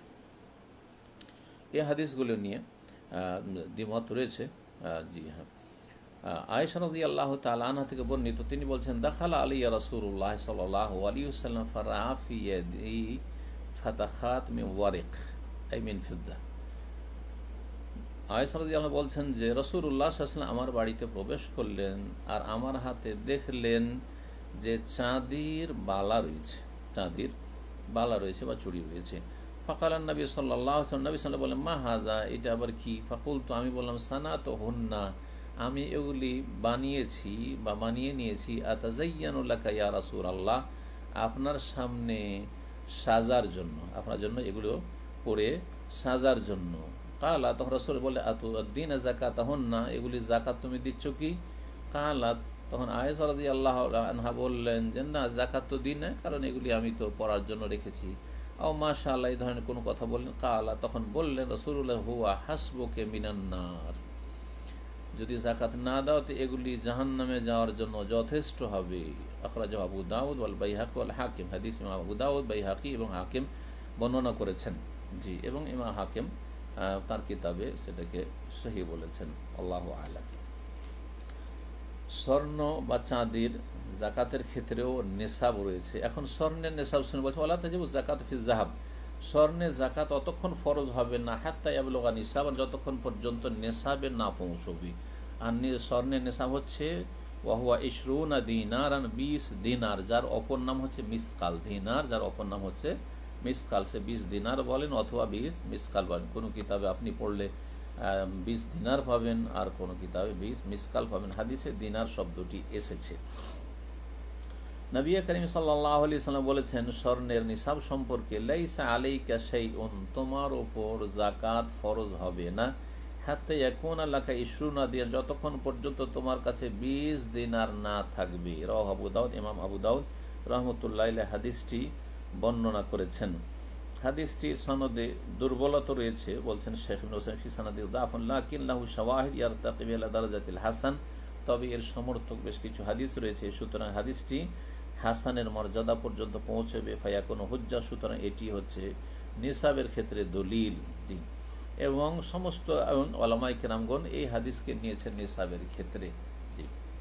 এই হাদিসগুলো নিয়ে দ্বিমত রয়েছে। জি হ্যাঁ, আয়েশা রাদিয়াল্লাহু তাআলা আনহা থেকে বর্ণিত, তিনি বলছেন, দাখালা আলাইয়া রাসূলুল্লাহ সাল্লাল্লাহু আলাইহি ওয়াসাল্লাম ফারাআ ফি ইয়াদি ফাতাখাত মিন ওয়ারিক আই মিন ফিদ্দা। আয়েশা রাদিয়াল্লাহু বলছেন যে রাসূলুল্লাহ সাল্লাল্লাহু আলাইহি ওয়াসাল্লাম আমার বাড়িতে প্রবেশ করলেন আর আমার হাতে দেখলেন যে চাঁদির বালা রয়েছে, চাঁদির বালা রয়েছে বা চুড়ি রয়েছে। ফাকালান নবী সাল্লাল্লাহু আলাইহি ওয়াসাল্লাম, নবী সাল্লাল্লাহু আলাইহি ওয়াসাল্লাম বললেন, মা হাযা, এটা আবার কি? ফাকুলতু, আমি বললাম, সানাতুহুন্না, আমি এগুলি বানিয়েছি বা বানিয়ে নিয়েছি, আতাযায়্যানু লাকা ইয়া রাসূলুল্লাহ, আপনার সামনে সাজার জন্য, আপনার জন্য এগুলো পরে সাজার জন্য। কালা, তখন রাসূল বলে, আতুদ্দিন যাকাতাহুন্না, এগুলি যাকাত তুমি দিচ্ছ কি? কালাত, তখন আয়েশা রাদিয়াল্লাহু আনহা বললেন যে না, যাকাত তো দিই না, কারণ এগুলি আমি তো পরার জন্য রেখেছি। আও মাশাআল্লাহ, এই ধরনের কোনো কথা বললেন। কালা, তখন বললেন রাসূলুল্লাহ, হুয়া হাসবুকে মিনান নার, যদি যাকাত না দাও তো এগুলি জাহান্নামে যাওয়ার জন্য যথেষ্ট হবে। আখরাজাহু আবু দাউদ ওয়াল বাইহাকি ওয়াল হাকিম, হাদিস ইমাম আবু দাউদ, বাইহাকি এবং হাকিম বর্ণনা করেছেন। জি, এবং ইমাম হাকিম তার কিতাবে সেটাকে সহিহ বলেছেন। আল্লাহু আ'লাম। স্বর্ণ বা চাঁদির যাকাতের ক্ষেত্রেও নেশাব রয়েছে। এখন স্বর্ণের নেশাব শুনে বলছে, ওয়ালা তাজিবু যাকাতু ফি যাহাব, স্বর্ণের যাকাত অতক্ষণ ফরজ হবে না, হাত্তা ইয়াবলুগা নিসাব, যতক্ষণ পর্যন্ত নেশাবে না পৌঁছবে। আর স্বর্ণের নেশাব হচ্ছে ওয়াহুয়া ইশরুনা দিনারান, বিশ দিনার, যার অপর নাম হচ্ছে মিসকাল। দিনার যার অপর নাম হচ্ছে মিসকাল, সে বিশ দিনার বলেন অথবা বিশ মিসকাল বলেন। কোনো কিতাবে আপনি পড়লে বিশ দিনার পাবেন আর কোনো কিতাবে বিশ মিসকাল পাবেন। হাদিসে দিনার শব্দটি এসেছে। নবী করিম সাল্লাল্লাহু আলাইহি সাল্লাম বলেছেন স্বর্ণের নিসাব সম্পর্কে, লাইসা আলাইকা শাইউন, তোমার উপর যাকাত ফরজ হবে না, হাত্তা ইয়াকুনা লাকা ইশরুনা দিনার, যতক্ষণ পর্যন্ত তোমার কাছে বিশ দিনার না থাকবে। রাওয়াহু আবু দাউদ, ইমাম আবু দাউদ রাহমাতুল্লাহ আলাইহি হাদিসটি বর্ণনা করেছেন। হাদিসটি সনদে দুর্বলতা রয়েছে, বলছেন শেখ ইবনে হুসাইন ফি সানাদি দাফুন, লাকিন লাহু শাওয়াহিদ ইয়ারতাকিবু ইলা দারাজাতিল হাসান, তবে এর সমর্থক বেশ কিছু হাদিস রয়েছে, সুতরাং হাদিসটি হাসানের মর্যাদা পর্যন্ত পৌঁছবে। ফায়াকুন হুজ্জা, সুতরাং এটি হচ্ছে নিসাবের ক্ষেত্রে দলিল। জি, এবং সমস্ত উলামায়ে কেরামগণ এই হাদিসকে নিয়েছেন নিসাবের ক্ষেত্রে। জি,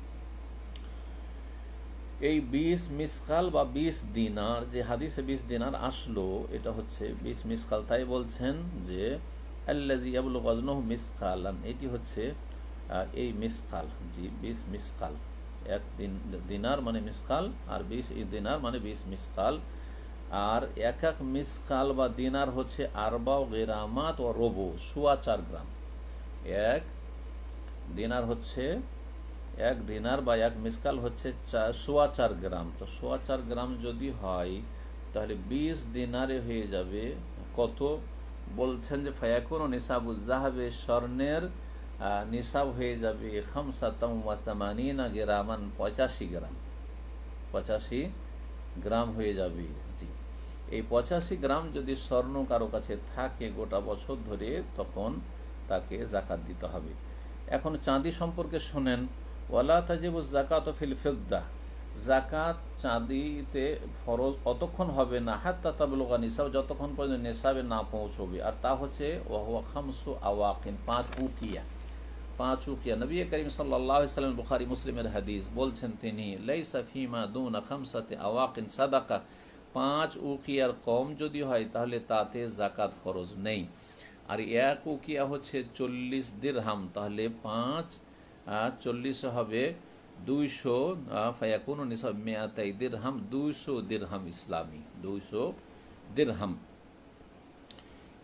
এই বিশ মিসকাল বা বিশ দিনার, যে হাদিসে বিশ দিনার আসলো, এটা হচ্ছে বিশ মিসকাল। তাই বলছেন যে আল্লাযী ইয়াবলুগু ওয়াজনুহু মিসকালান, এটি হচ্ছে এই মিসকাল। জি, বিশ মিসকাল, এক দিন দিনার মানে মিসকাল, আর বিশ দিনার মানে বিশ মিসকাল। আর এক এক মিসকাল বা দিনার হচ্ছে আরবা গেরামাত ও রবু, সোয়া চার গ্রাম। এক দিনার হচ্ছে, এক দিনার বা এক মিসকাল হচ্ছে সোয়া চার গ্রাম। তো সোয়া চার গ্রাম যদি হয় তাহলে বিশ দিনারে হয়ে যাবে কত? বলছেন যে ফায়াকুন নিসাবুল যাহাবে, স্বর্ণের নিসাব হয়ে যাবে খামসাতাম ওয়া সামানিনা গ্রামান, পঁচাশি গ্রাম, পঁচাশি গ্রাম হয়ে যাবে। জি, এই পঁচাশি গ্রাম যদি স্বর্ণ কারো কাছে থাকে গোটা বছর ধরে, তখন তাকে যাকাত দিতে হবে। এখন চাঁদি সম্পর্কে শোনেন, ওয়ালা তাজিবু যাকাতু ফিল ফিদ্দা, যাকাত চাঁদিতে ফরজ অতক্ষণ হবে না, হাত্তা তাবলুগা নিসাব, যতক্ষণ পর্যন্ত নিসাবে না পৌঁছবে। আর তা হচ্ছে ওয়াহুয়া খামসু আওয়াকিন, পাঁচ উকিয়া, পাঁচ উকিয়া। নবী করিম সাল্লাল্লাহু আলাইহি ওয়াসাল্লাম, বুখারী মুসলিমের হাদিস, বলছেন তিনি, লাইসা ফিমা দুনা খামসাতি আওয়াকিন সাদাকা, পাঁচ উকিয়ার কম যদি হয় তাহলে তাতে যাকাত ফরজ নেই। আর এক উকিয়া হচ্ছে চল্লিশ দিরহাম, তাহলে পাঁচ চল্লিশ হবে দুইশো, ফায়াকুন নিসাব মিয়াতাই দিরহাম, দুইশো দিরহাম ইসলামী, দুইশো দিরহাম।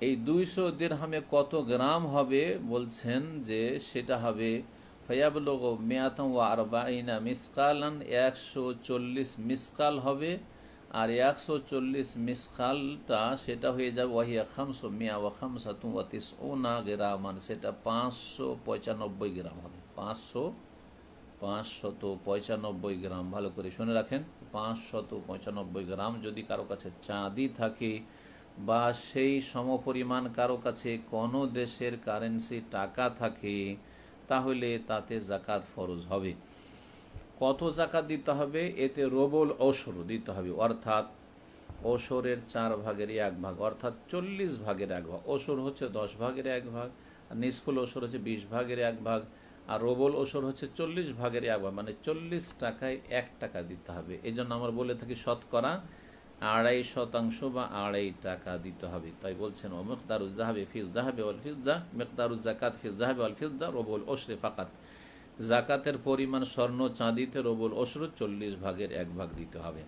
এই দুইশো দিরহামে কত গ্রাম হবে বলছেন যে সেটা হবে ফায়াবলুগু মিয়াতান ওয়া আরবাঈনা মিসকালান, একশো চল্লিশ মিসকাল হবে। আর একশো চল্লিশ মিসকালটা সেটা হয়ে যাবে ওয়াহিয়া খামসু মিয়া ওয়া খামসাতুন ওয়া তিসউনা গ্রামান, সেটা পাঁচশো পঁচানব্বই গ্রাম হবে। পাঁচশো পাঁচশত পঁচানব্বই গ্রাম, ভালো করে শুনে রাখেন, পাঁচশত পঁচানব্বই গ্রাম যদি কারো কাছে চাঁদি থাকে বা সেই সমপরিমাণ কারো কাছে কোনো দেশের কারেন্সি টাকা থাকে, তাহলে তাতে জাকাত ফরজ হবে। কত জাকাত দিতে হবে? এতে রবুল ওশর দিতে হবে, অর্থাৎ ওশরের চার ভাগের এক ভাগ, অর্থাৎ চল্লিশ ভাগের এক ভাগ। ওশর হচ্ছে দশ ভাগের এক ভাগ, আর নিসফুল ওশর হচ্ছে বিশ ভাগের এক ভাগ, আর রবুল ওশর হচ্ছে চল্লিশ ভাগের এক ভাগ, মানে চল্লিশ টাকায় এক টাকা দিতে হবে। এই জন্য আমরা বলে থাকি শতকরা আড়াই শতাংশ বা আড়াই টাকা দিতে হবে। তাই বলছেন ও মিকদারুজ যাহাবি ফিজ যাহাবি ওয়াল ফিদ্দা, মিকদারুজ যাকাত ফিজ যাহাবি ওয়াল ফিদ্দা রবুল ওশরে ফাকাত। জাকাতের পরিমাণ স্বর্ণ চাঁদিতে রবুল ওশর চল্লিশ ভাগের এক ভাগ দিতে হবে।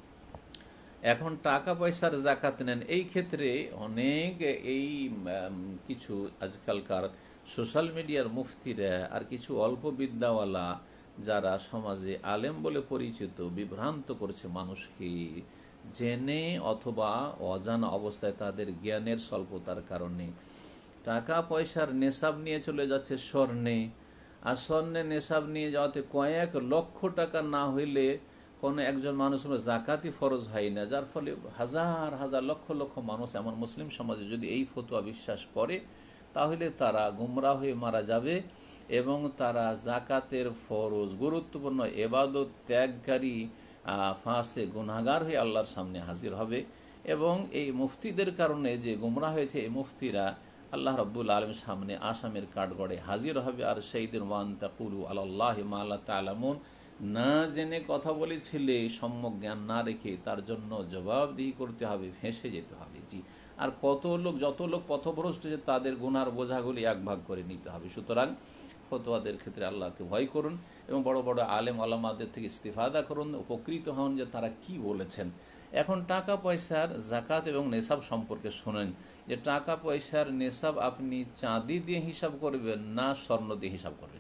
এখন টাকা পয়সার জাকাত নেন, এই ক্ষেত্রে অনেক এই কিছু আজকালকার সোশ্যাল মিডিয়ার মুফতিরা আর কিছু অল্প বিদ্যাওয়ালা যারা সমাজে আলেম বলে পরিচিত বিভ্রান্ত করছে মানুষকে, জেনে অথবা অজানা অবস্থায় তাদের জ্ঞানের স্বল্পতার কারণে টাকা পয়সার নেশাব নিয়ে চলে যাচ্ছে স্বর্ণে, আর স্বর্ণের নেশাব নিয়ে যাওয়াতে কয়েক লক্ষ টাকা না হইলে কোনো একজন মানুষের জাকাতই ফরজ হয় না, যার ফলে হাজার হাজার লক্ষ লক্ষ মানুষ এমন মুসলিম সমাজে যদি এই ফতোয়া বিশ্বাস করে তাহলে তারা গুমরা হয়ে মারা যাবে এবং তারা জাকাতের ফরজ গুরুত্বপূর্ণ এবাদত ত্যাগকারী ফাঁসে গুনাহগার হয়ে আল্লাহর সামনে হাজির হবে। এবং এই মুফতিদের কারণে যে গুমরা হয়েছে, এই মুফতিরা আল্লাহ রাব্বুল আলামিনের সামনে আসামের কাঠগড়ে হাজির হবে। আর সেই দিন ওয়ান তাকুলু আলাল্লাহি মা লা তা'লামুন, না জেনে কথা বলেছিলে, সম্যক জ্ঞান না রেখে, তার জন্য জবাবদিহি করতে হবে, ফেঁসে যেতে হবে। জি, আর কত লোক, যত লোক পথভ্রষ্ট হয়েছে তাদের গুনার বোঝাগুলি এক ভাগ করে নিতে হবে। সুতরাং ফতোয়াদের ক্ষেত্রে আল্লাহকে ভয় করুন এবং বড় বড় আলেম আলামাদের থেকে ইস্তিফাদা করুন, উপকৃত হন যে তারা কি বলেছেন। এখন টাকা পয়সার জাকাত এবং নেশাব সম্পর্কে শোনেন যে টাকা পয়সার নেশাব আপনি চাঁদি দিয়ে হিসাব করবেন না স্বর্ণ দিয়ে হিসাব করবেন।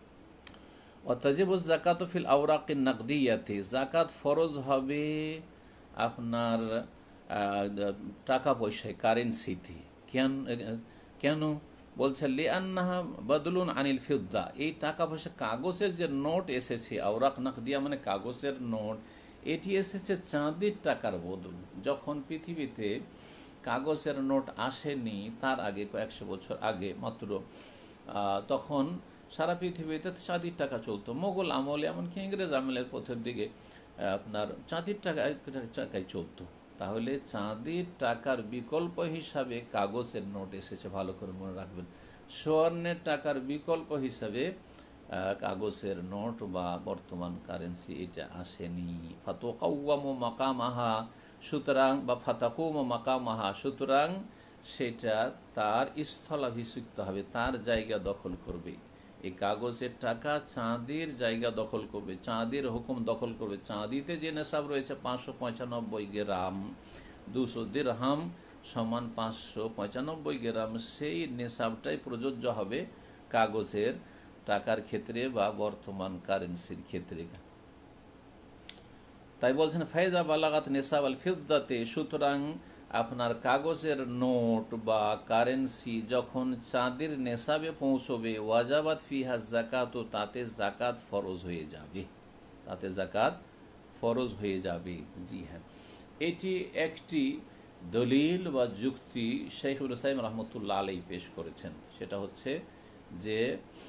অতাজিবুজ জাকাত ফিল আওরাকিন নাকদিয়াতে, জাকাত ফরজ হবে আপনার টাকা পয়সায়, কারেন্সিতে। কেন কেন বলছে লিআন্নাহা বাদলুন আনিল ফিদ্দা, এই টাকা পয়সা কাগজের যে নোট এসেছে, আওরাক নাকদিয়া মানে কাগজের নোট, এটি এসেছে চাঁদির টাকার বদল। যখন পৃথিবীতে কাগজের নোট আসেনি তার আগে কয়েকশো বছর আগে মাত্র, তখন সারা পৃথিবীতে চাঁদির টাকা চলতো। মোগল আমলে এমনকি ইংরেজ আমলের পথের দিকে আপনার চাঁদির টাকা টাকায় চলতো। তাহলে চাঁদির টাকার বিকল্প হিসাবে কাগজের নোট এসেছে, ভালো করে মনে রাখবেন। স্বর্ণের টাকার বিকল্প হিসাবে কাগজের নোট বা বর্তমান কারেন্সি এটা আসেনি। ফাতাকাওয়ামু মাকামাহা, সুতরাং বা ফাতাকুমু মাকামাহা, সুতরাং সেটা তার স্থলাভিষিক্ত হবে, তার জায়গা দখল করবে। এই কাগজের টাকা চাঁদির জায়গা দখল করবে, চাঁদির হুকুম দখল করবে। চাঁদিতে যে নেশাব রয়েছে পাঁচশো পঁচানব্বই গ্রাম, দুশো দিরহাম সমান পাঁচশো পঁচানব্বই গ্রাম, সেই নেশাবটাই প্রযোজ্য হবে কাগজের টাকার ক্ষেত্রে বা বর্তমান কারেন্সির ক্ষেত্রে। তাই বলছেন ফায়দা বালাগাত নেশাব আল ফিদ্দাতে, সুতরাং আপনার কাগজের নোট বা কারেন্সি যখন চাঁদের নেশাবে পৌঁছবে, ওয়াজাবাত ফিহা জাকাত, তাতে জাকাত ফরজ হয়ে যাবে, তাতে জাকাত ফরজ হয়ে যাবে। জি হ্যাঁ, এটি একটি দলিল বা যুক্তি শাইখুল ইসলাম রহমতুল্লাহ আলাইহি পেশ করেছেন। সেটা হচ্ছে যে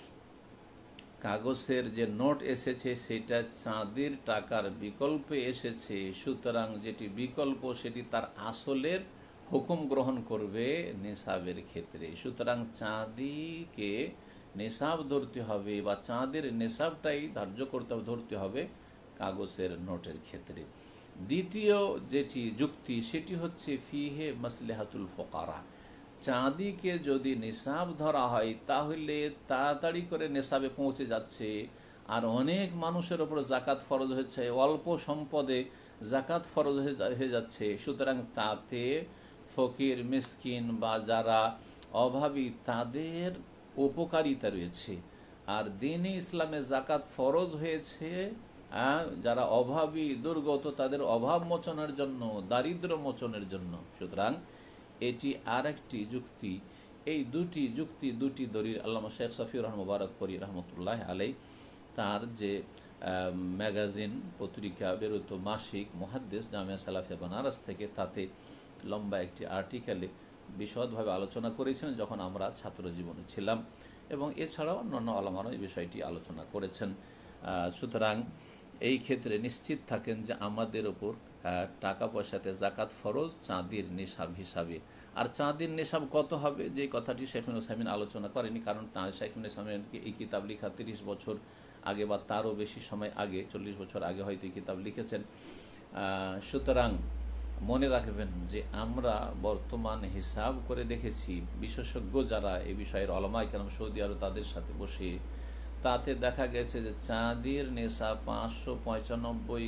কাগজের যে নোট এসেছে সেটা চাঁদের টাকার বিকল্পে এসেছে, সুতরাং যেটি বিকল্প সেটি তার আসলের হুকুম গ্রহণ করবে নেশাবের ক্ষেত্রে। সুতরাং চাঁদিকে নেশাব ধরতে হবে বা চাঁদের নেশাবটাই ধার্য করতে ধরতে হবে কাগজের নোটের ক্ষেত্রে। দ্বিতীয় যেটি যুক্তি সেটি হচ্ছে ফিহে মাসলিহাতুল ফুকারা, চাঁদিকে যদি নেশাব ধরা হয় তাহলে তাড়াতাড়ি করে নেশাবে পৌঁছে যাচ্ছে, আর অনেক মানুষের ওপর জাকাত ফরজ হচ্ছে, অল্প সম্পদে জাকাত ফরজ হয়ে যাচ্ছে। সুতরাং তাতে ফকির মিসকিন বা যারা অভাবী তাদের উপকারিতা রয়েছে। আর দ্বীনে ইসলামে জাকাত ফরজ হয়েছে যারা অভাবী দুর্গত তাদের অভাব মোচনের জন্য, দারিদ্র মোচনের জন্য। সুতরাং এটি আর একটি যুক্তি। এই দুটি যুক্তি, দুটি দলিল আল্লামা শেখ সফিউর রহমান মুবারকপুরী রহমতুল্লাহ আলাই তার যে ম্যাগাজিন পত্রিকা বেরোতো মাসিক মুহাদ্দিস জামিয়া সালাফিয়া বানারস থেকে, তাতে লম্বা একটি আর্টিকেলে বিশদভাবে আলোচনা করেছেন যখন আমরা ছাত্র জীবনে ছিলাম, এবং এছাড়াও অন্যান্য আলেমারা এই বিষয়টি আলোচনা করেছেন। সুতরাং এই ক্ষেত্রে নিশ্চিত থাকেন যে আমাদের ওপর টাকা পয়সাতে জাকাত ফরজ চাঁদির নিসাব হিসাবে। আর চাঁদির নিসাব কত হবে, যে কথাটি শেখ উসাইমিন আলোচনা করেনি, কারণ শেখ উসাইমিন এই কিতাব লিখা তিরিশ বছর আগে বা তারও বেশি সময় আগে, চল্লিশ বছর আগে হয়তো এই কিতাব লিখেছেন। সুতরাং মনে রাখবেন যে আমরা বর্তমান হিসাব করে দেখেছি, বিশেষজ্ঞ যারা এই বিষয়ের ওলামায়ে কেরাম সৌদি আরব তাদের সাথে বসে, তাতে দেখা গেছে যে চাঁদির নেশা পাঁচশো পঁচানব্বই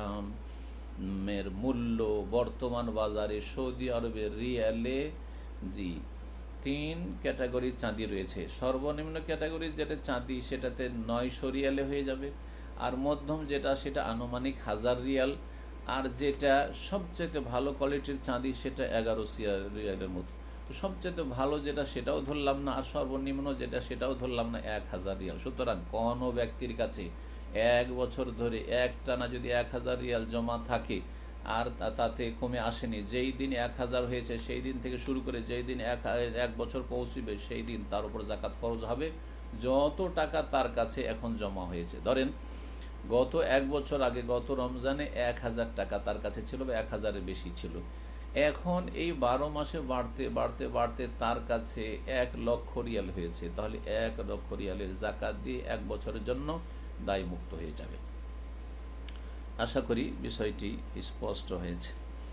গ্রামের মূল্য বর্তমান বাজারে সৌদি আরবের রিয়ালে জি তিন ক্যাটাগরির চাঁদি রয়েছে। সর্বনিম্ন ক্যাটাগরির যেটা চাঁদি সেটাতে নয়শো রিয়ালে হয়ে যাবে, আর মধ্যম যেটা সেটা আনুমানিক হাজার রিয়াল, আর যেটা সবচেয়ে ভালো কোয়ালিটির চাঁদি সেটা এগারোশো রিয়ালের মতো। তো সবচেয়ে ভালো যেটা সেটাও ধরলাম না, আর সর্বনিম্ন যেটা সেটাও ধরলাম না, এক হাজার রিয়াল। সুতরাং কোনো ব্যক্তির কাছে এক বছর ধরে এক টানা যদি এক হাজার রিয়াল জমা থাকে আর তাতে কমে আসেনি, যেই দিন এক হাজার হয়েছে সেই দিন থেকে শুরু করে যেই দিন এক এক বছর পৌঁছবে সেই দিন তার উপর জাকাত ফরজ হবে, যত টাকা তার কাছে এখন জমা হয়েছে। ধরেন গত এক বছর আগে গত রমজানে এক হাজার টাকা তার কাছে ছিল বা এক হাজারের বেশি ছিল, এখন এই বারো মাসে বাড়তে বাড়তে বাড়তে তার কাছে এক লক্ষ রিয়াল হয়েছে, তাহলে এক লক্ষ রিয়ালের জাকাত দিয়ে এক বছরের জন্য দায় মুক্ত হয়ে যাবে। আশা করি বিষয়টি স্পষ্ট হয়েছে।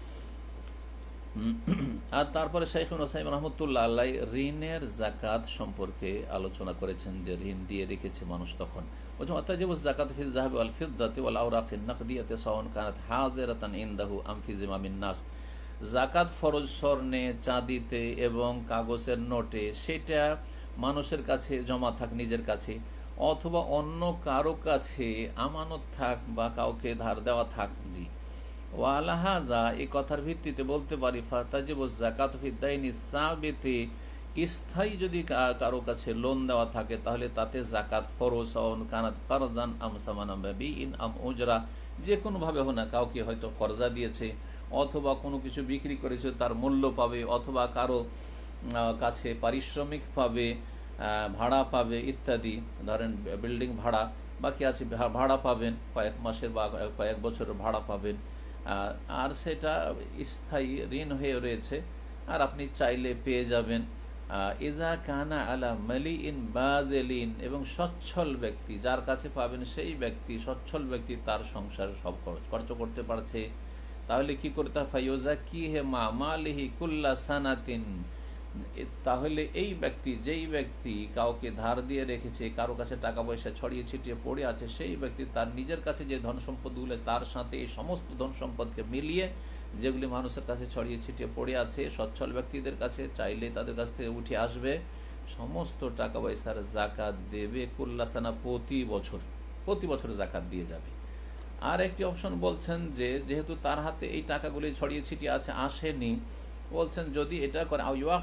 আর তারপরে শাইখ উসাইমিন রহমতুল্লাহ আলাইহি ঋণের জাকাত সম্পর্কে আলোচনা করেছেন, যে ঋণ দিয়ে রেখেছে মানুষ, তখন বলছেন আতাজিবুজ যাকাত ফিল যাহাবি ওয়াল ফিদ্দাতি ওয়াল আওরাকিন নাকদিয়াতি সাওয়ান কানাত হাযিরাতান ইনদাহু আম ফি জিমামিন নাস। জাকাত ফরজ স্বর্ণে, চাঁদিতে এবং কাগজের নোটে, সেটা মানুষের কাছে জমা থাক নিজের কাছে, অথবা অন্য কারো কাছে আমানত থাক বা কাউকে ধার দেওয়া থাক। জি ওয়ালাহাজা এই কথার ভিত্তিতে বলতে পারি ফাতাজিবুজ যাকাত ফিদ দাইনি সাবিতি, স্থায়ী যদি কারো কাছে লোন দেওয়া থাকে তাহলে তাতে জাকাত ফরজ সাওয়ান কানাত কারদান আম সামানাম বিইন আম উজরা, যে কোনোভাবে হোক না, কাউকে হয়তো কর্জা দিয়েছে অথবা কোনো কিছু বিক্রি করেছে তার মূল্য পাবে, অথবা কারো কাছে পারিশ্রমিক পাবে, ভাড়া পাবে ইত্যাদি। ধরেন বিল্ডিং ভাড়া বাকি আছে, ভাড়া পাবেন কয়েক মাসের বা কয়েক বছরের ভাড়া পাবেন, আর সেটা স্থায়ী ঋণ হয়ে রয়েছে আর আপনি চাইলে পেয়ে যাবেন। ইজা কানা আলা মালি ইন বাজেলিন, এবং সচ্ছল ব্যক্তি যার কাছে পাবেন সেই ব্যক্তি সচ্ছল ব্যক্তি তার সংসার সব খরচ খরচ করতে পারছে, তাহলে কি করতে হয় ফাইজা কি হে মা মালিহি কুল্লা সানাতিন, তাহলে এই ব্যক্তি যেই ব্যক্তি কাউকে ধার দিয়ে রেখেছে, কারো কাছে টাকা পয়সা ছড়িয়ে ছিটিয়ে পড়ে আছে, সেই ব্যক্তি তার নিজের কাছে যে ধন সম্পদগুলো তার সাথে এই সমস্ত ধন সম্পদকে মিলিয়ে যেগুলি মানুষের কাছে ছড়িয়ে ছিটিয়ে পড়ে আছে সচ্ছল ব্যক্তিদের কাছে চাইলে তাদের কাছ থেকে উঠে আসবে, সমস্ত টাকা পয়সার জাকাত দেবে কুল্লাসানা, প্রতি বছর প্রতি বছর জাকাত দিয়ে যাবে। আর একটি অপশন বলছেন যে যেহেতু তার হাতে এই টাকাগুলি ছড়িয়ে ছিটিয়ে আছে আসেনি, বলছেন যদি এটা করে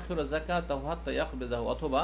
অথবা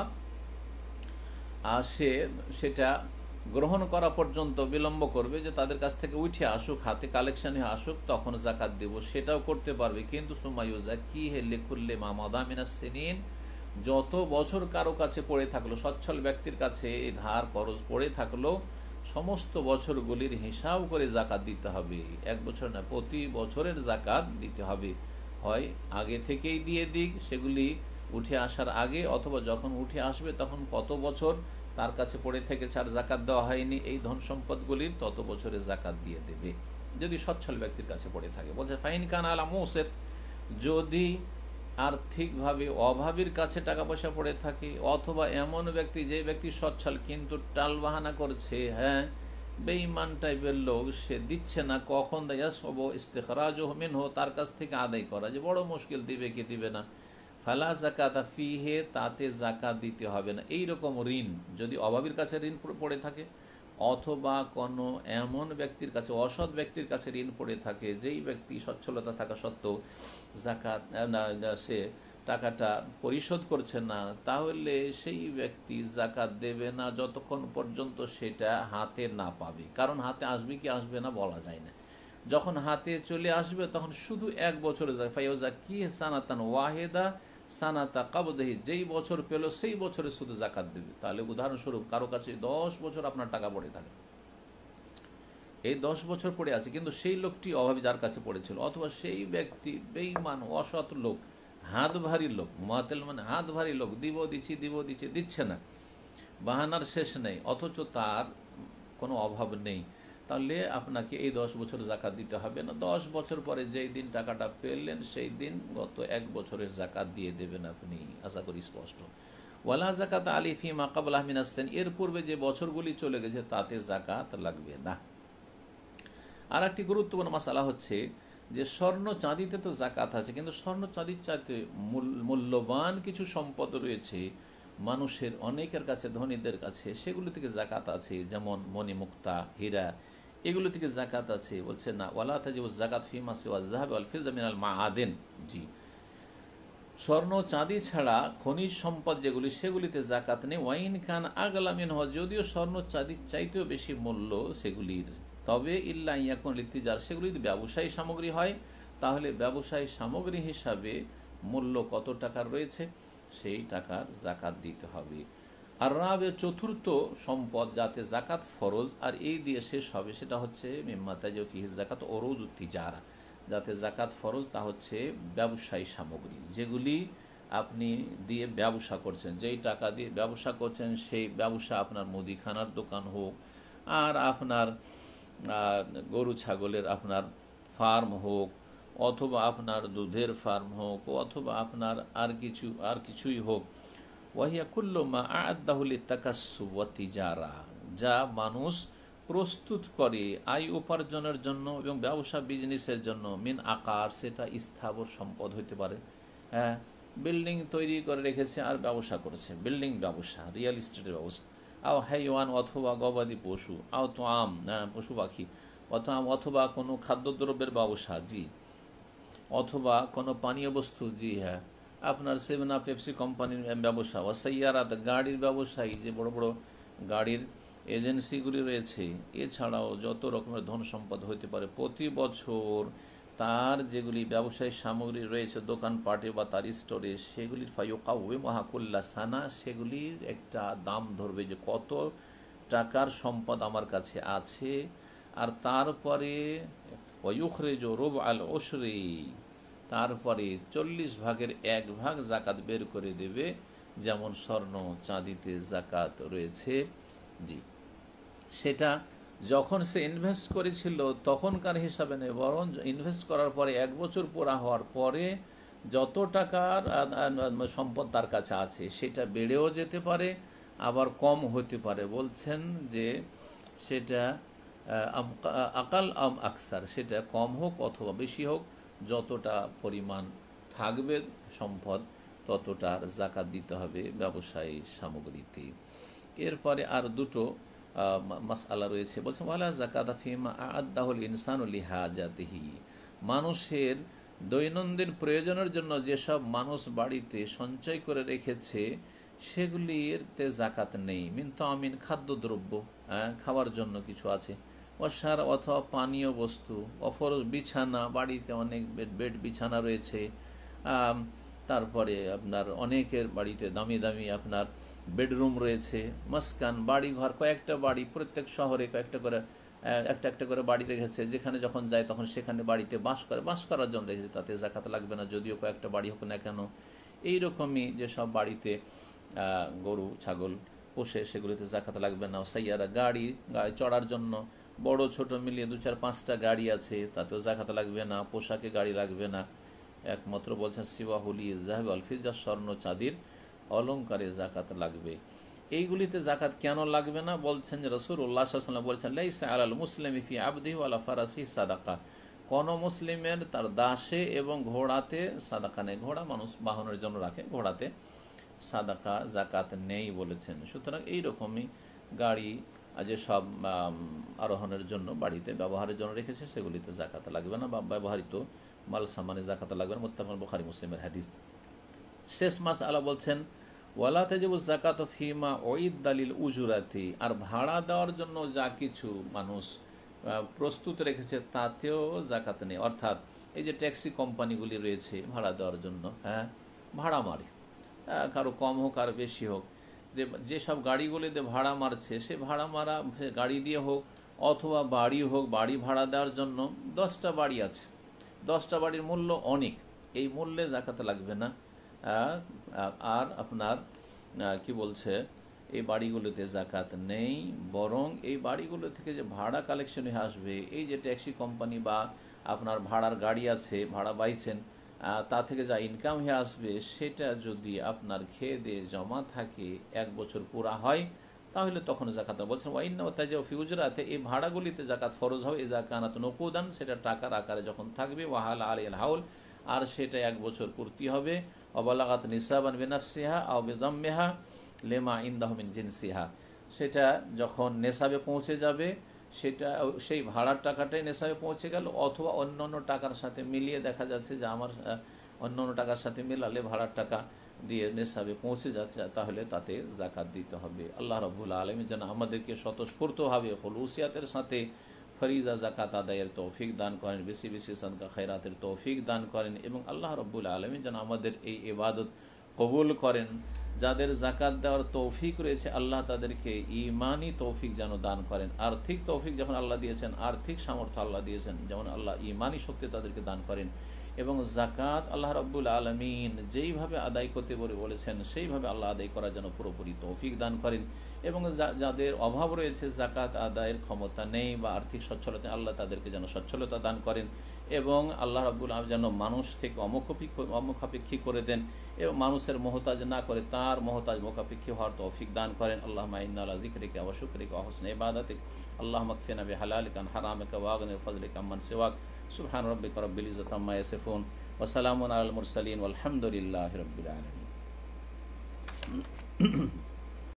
সে সেটা গ্রহণ করা পর্যন্ত বিলম্ব করবে, যে তাদের কাছ থেকে উঠে আসুক, হাতে কালেকশন হয়ে আসুক, তখন জাকাত দেব, সেটাও করতে পারবে। কিন্তু সুমাইউজা কি হে লিকুল্লে মামাদা মিনাস সিনিন, যত বছর কারো কাছে পড়ে থাকলো, সচ্ছল ব্যক্তির কাছে এই ধার খরচ পড়ে থাকলো, সমস্ত বছরগুলির হিসাব করে জাকাত দিতে হবে। এক বছর না, প্রতি বছরের জাকাত দিতে হবে। হয় আগে থেকেই দিয়ে দিক সেগুলি উঠে আসার আগে, অথবা যখন উঠে আসবে তখন কত বছর তার কাছে পড়ে থেকেছে আর জাকাত দেওয়া হয়নি এই ধন সম্পদগুলির, তত বছরে জাকাত দিয়ে দেবে যদি সচ্ছল ব্যক্তির কাছে পড়ে থাকে। বলছে ফাইন কান আলা মুসের, যদি আর্থিকভাবে অভাবীর কাছে টাকা পয়সা পড়ে থাকে, অথবা এমন ব্যক্তি যে ব্যক্তি সচ্ছল কিন্তু টাল বাহানা করছে, হ্যাঁ বেঈমান টাইপের লোক, সে দিচ্ছে না, কখন ইয়াসব ইস্তিখরাজুহু মিনহু, তার কাছ থেকে আদায় করা যে বড় মুশকিল, দিবে কি দিবে না, ফালা যাকাতা ফিহে, তাতে যাকাত দিতে হবে না। এইরকম ঋণ যদি অভাবীর কাছে ঋণ পড়ে থাকে, অথবা কোনো এমন ব্যক্তির কাছে, অসৎ ব্যক্তির কাছে ঋণ পড়ে থাকে, যেই ব্যক্তি সচ্ছলতা থাকা সত্ত্বেও যাকাত সে টাকাটা পরিশোধ করছে না, তাহলে সেই ব্যক্তি যাকাত দেবে না যতক্ষণ পর্যন্ত সেটা হাতে না পাবে। কারণ হাতে আসবে কি আসবে না বলা যায় না। যখন হাতে চলে আসবে তখন শুধু এক বছরে যায়, ফাইজা কি সানাতান ওয়াহেদা সানাতা কাবদেহি, যেই বছর পেল সেই বছরে শুধু জাকাত দেবে। তাহলে উদাহরণস্বরূপ কারো কাছে দশ বছর আপনার টাকা পড়ে থাকে, এই দশ বছর পড়ে আছে, কিন্তু সেই লোকটি অভাবী যার কাছে পড়েছিল, অথবা সেই ব্যক্তি বেঈমান অসৎ লোক, হাত ভারী লোক, মুআতিল মানে হাত ভারী লোক, দিব দিচ্ছি দিব দিচ্ছি দিচ্ছে না, বাহানার শেষ নেই, অথচ তার কোনো অভাব নেই, তাহলে আপনাকে এই দশ বছর জাকাত দিতে হবে না। দশ বছর পরে যেই দিন টাকাটা পেলেন সেই দিন গত এক বছরের জাকাত দিয়ে দেবেন আপনি, আশা করি স্পষ্ট। ওয়ালা জাকাত আলী ফিমা ক্বাবলাহু মিনাস সিন, এর পূর্বে যে বছরগুলি চলে গেছে তাতে জাকাত লাগবে না। আর একটি গুরুত্বপূর্ণ মাসালা হচ্ছে যে স্বর্ণ চাঁদিতে তো জাকাত আছে, কিন্তু স্বর্ণ চাঁদির চাইতে মূল্যবান কিছু সম্পদ রয়েছে মানুষের, অনেকের কাছে, ধনীদের কাছে, সেগুলো থেকে জাকাত আছে, যেমন মণিমুক্তা, হীরা, এগুলো থেকে জাকাত আছে। বলছে না, ওয়ালা তাজিবুজ জাকাত ফিমা সিওয়া যাহাবি ওয়াল ফিদ্দা মিনাল মাআদিন, জি, স্বর্ণ চাঁদি ছাড়া খনিজ সম্পদ যেগুলি, সেগুলিতে জাকাত নেই। ওয়াইন খান আগলা মিনহু, যদিও স্বর্ণ চাঁদির চাইতেও বেশি মূল্য সেগুলির, তবে ইল্লা ইয়াকুন লিতিজার, সেগুলি যদি ব্যবসায়ী সামগ্রী হয় তাহলে ব্যবসায়ী সামগ্রী হিসাবে মূল্য কত টাকার রয়েছে সেই টাকার জাকাত দিতে হবে। আর রাবে চতুর্থ সম্পদ যাতে জাকাত ফরজ, আর এই দিয়ে শেষ হবে, সেটা হচ্ছে মিম্মা তাজিবু ফিহি জাকাত উরুজ তিজারা, যাতে জাকাত ফরজ, তা হচ্ছে ব্যবসায়ী সামগ্রী, যেগুলি আপনি দিয়ে ব্যবসা করছেন, যেই টাকা দিয়ে ব্যবসা করছেন সেই ব্যবসা আপনার মুদিখানার দোকান হোক, আর আপনার গরু ছাগলের আপনার ফার্ম হোক, অথবা আপনার দুধের ফার্ম হোক, অথবা আপনার আর কিছু আর কিছুই হোক, ওয়াহিয়া কুল্লু মা আ'আদ্দাহু লিতাকাসসুব ওয়া তিজারা, যা মানুষ প্রস্তুত করে আয় উপার্জনের জন্য এবং ব্যবসা বিজনেসের জন্য, মিন আকার, সেটা স্থাবর সম্পদ হতে পারে, হ্যাঁ, বিল্ডিং তৈরি করে রেখেছে আর ব্যবসা করেছে, বিল্ডিং ব্যবসা, রিয়েল এস্টেটের ব্যবসা, আও হাইওয়ান, অথবা গবাদি পশু, আও তো আম, পশু পাখি, অথবা অথবা কোনো খাদ্যদ্রব্যের ব্যবসা, জি, অথবা কোনো পানীয় বস্তু, জি হ্যাঁ, আপনার সেভেন আপ পেপসি কোম্পানির ব্যবসা, ওয়াসাইয়ারাত, গাড়ির ব্যবসায়ী, যে বড় বড় গাড়ির এজেন্সিগুলি রয়েছে, এছাড়াও যত রকমের ধন সম্পদ হতে পারে, প্রতি বছর তার যেগুলি ব্যবসায়িক সামগ্রী রয়েছে দোকানপাটে বা তার স্টোরে, সেগুলির ফায়ুকাউম মাহাকুল্লা সানা, সেগুলির একটা দাম ধরবে যে কত টাকার সম্পদ আমার কাছে আছে, আর তারপরে ওয়ুখরিজ রুব আল উশরি, তারপরে চল্লিশ ভাগের এক ভাগ জাকাত বের করে দেবে, যেমন স্বর্ণ চাঁদিতে জাকাত রয়েছে, জি, সেটা যখন সে ইনভেস্ট করেছিল তখনকার হিসাবে নেই, বরং ইনভেস্ট করার পরে এক বছর পুরা হওয়ার পরে যত টাকার সম্পদ তার কাছে আছে সেটা বেড়েও যেতে পারে, আবার কম হতে পারে। বলছেন যে সেটা আকাল আম আকসার, সেটা কম হোক অথবা বেশি হোক, যতটা পরিমাণ থাকবে সম্পদ ততটার জাকাত দিতে হবে ব্যবসায়ী সামগ্রীতে। এরপরে আর দুটো মাসআলা রয়েছে, বলছেন ওয়ালা যাকাতা ফিমা আ'আদ্দাহুল ইনসানু লিহাজাতিহি, মানুষের দৈনন্দিন প্রয়োজনের জন্য যেসব মানুষ বাড়িতে সঞ্চয় করে রেখেছে সেগুলিতে জাকাত নেই। মিন তামিন, খাদ্যদ্রব্য, খাওয়ার জন্য কিছু আছে, ওয়াসার, অথবা পানীয় বস্তু, অফর, বিছানা, বাড়িতে অনেক বেড বেড বিছানা রয়েছে, তারপরে আপনার অনেকের বাড়িতে দামি দামি আপনার বেডরুম রয়েছে, মাসকান, বাড়ি ঘর, কয়েকটা বাড়ি, প্রত্যেক শহরে কয়েকটা করে একটা একটা করে বাড়ি রেখেছে, যেখানে যখন যায় তখন সেখানে বাড়িতে বাস করে, বাস করার জন্য রেখেছে, তাতে জাকাত লাগবে না যদিও কয়েকটা বাড়ি হোক না কেন। এইরকমই যেসব বাড়িতে গরু ছাগল পোষে সেগুলিতে জাকাত লাগবে না। সাইয়ারা, গাড়ি, গাড়ি চড়ার জন্য বড় ছোট মিলিয়ে দু চার পাঁচটা গাড়ি আছে, তাতেও জাকাত লাগবে না। পোশাকে গাড়ি লাগবে না, একমাত্র বলছেন সিওয়াহুলি যাহাবি আল ফিজ্জা, স্বর্ণ চাঁদির অলঙ্কারে জাকাত লাগবে। এইগুলিতে জাকাত কেন লাগবে না? বলছেন যে রাসূলুল্লাহ সাল্লাল্লাহু আলাইহি ওয়াসাল্লাম বলেছেন, লাইসা আলাল মুসলিমি ফি আবদিহি ওয়ালা ফারাসিহি সাদাকা। কোন মুসলিমের তার দাসে এবং ঘোড়াতে সাদাকা নেই। ঘোড়া মানুষ বাহনের জন্য রাখে, ঘোড়াতে সাদাকা জাকাত নেই বলেছেন। সুতরাং এইরকমই গাড়ি যে সব আরোহণের জন্য বাড়িতে ব্যবহারের জন্য রেখেছে সেগুলিতে জাকাত লাগবে না, বা ব্যবহৃত মাল সামানে জাকাত লাগবে না। মুত্তাফাক বুখারী মুসলিমের হাদিস। শেষ মাসআলা বলছেন, ওয়ালা তাজিবু যাকাতু ফিমা উইদ্দা লিল উজুরাতি। আর ভাড়া দেওয়ার জন্য যা কিছু মানুষ প্রস্তুত রেখেছে তাতেও জাকাত নেই। অর্থাৎ এই যে ট্যাক্সি কোম্পানিগুলি রয়েছে ভাড়া দেওয়ার জন্য, হ্যাঁ ভাড়া মারে, কারো কম হোক আর বেশি হোক, যে যেসব গাড়িগুলিতে ভাড়া মারছে সে ভাড়া মারা গাড়ি দিয়ে হোক অথবা বাড়ি হোক, বাড়ি ভাড়া দেওয়ার জন্য দশটা বাড়ি আছে, দশটা বাড়ির মূল্য অনেক, এই মূল্যে জাকাত লাগবে না। আর আপনার কি বলছে, এই বাড়িগুলোতে জাকাত নেই, বরং এই বাড়িগুলো থেকে যে ভাড়া কালেকশন হয়ে আসবে, এই যে ট্যাক্সি কোম্পানি বা আপনার ভাড়ার গাড়ি আছে, ভাড়া বাইছেন, তা থেকে যা ইনকাম হয়ে আসবে সেটা যদি আপনার খেয়ে দিয়ে জমা থাকে এক বছর পুরা হয় তাহলে তখন জাকাত বলছেন। ওয়াইন্না তাজিবু ফি উজরাতে, এই ভাড়াগুলিতে জাকাত ফরজ হবে। ইযা কানাত নুকুদান, সেটা টাকার আকারে যখন থাকবে, ওয়াহাল আলাইহিল হাউল, আর সেটা এক বছর পূর্তি হবে। অবালাগাত নিসাবান বিনাফসিহা আও বিদাম্মিহা লিমা ইনদাহু মিন জিনসিহা, সেটা যখন নেসাবে পৌঁছে যাবে, সেটা সেই ভাড়ার টাকাটাই নেসাবে পৌঁছে গেল, অথবা অন্য অন্য টাকার সাথে মিলিয়ে দেখা যাচ্ছে যে আমার অন্য অন্য টাকার সাথে মেলালে ভাড়ার টাকা দিয়ে নেসাবে পৌঁছে যাচ্ছে, তাহলে তাতে জাকাত দিতে হবে। আল্লাহ রাব্বুল আলামিন যেন আমাদেরকে স্বতঃস্ফূর্তভাবে খুলুসিয়াতের সাথে ফরিজা জাকাত আদায়ের তৌফিক দান করেন, বেশি বেশি সাদকা খায়রাতের তৌফিক দান করেন, এবং আল্লাহ রাব্বুল আলামিন যেন আমাদের এই ইবাদত কবুল করেন। যাদের জাকাত দেওয়ার তৌফিক রয়েছে আল্লাহ তাদেরকে ইমানি তৌফিক যেন দান করেন। আর্থিক তৌফিক যখন আল্লাহ দিয়েছেন, আর্থিক সামর্থ্য আল্লাহ দিয়েছেন, যেমন আল্লাহ ইমানি শক্তি তাদেরকে দান করেন। এবং জাকাত আল্লাহ রাব্বুল আলামিন যেইভাবে আদায় করতে বলে বলেছেন সেইভাবে আল্লাহ আদায় করার জন্য পুরোপুরি তৌফিক দান করেন। এবং যাদের অভাব রয়েছে, জাকাত আদায়ের ক্ষমতা নেই বা আর্থিক সচ্ছলতা, আল্লাহ তাদেরকে যেন সচ্ছলতা দান করেন, এবং আল্লাহ রাব্বুল আলামিন যেন মানুষ থেকে অমুখাপেক্ষী অমুখাপেক্ষী করে দেন, এবং মানুষের মোহতাজ না করে তার মোহতাজ মুখাপেক্ষী হওয়ার তৌফিক দান করেন। আল্লাহুম্মা ইন্না আলা যিকরিকা ওয়া শুকরিকা ওয়া হুসনি ইবাদাতিক, আল্লাহুম্মা কফিনা বিহালালিকা আন হারামিকা ওয়া আগনি বিফজলিকা আম্মান সিওয়াক। সুবহান রাব্বিকা রাব্বিল ইজ্জাতি আম্মা ইয়াসিফুন ওয়া সালামুন আলাল মুরসালিন ওয়াল হামদুলিল্লাহি রাব্বিল আলামিন।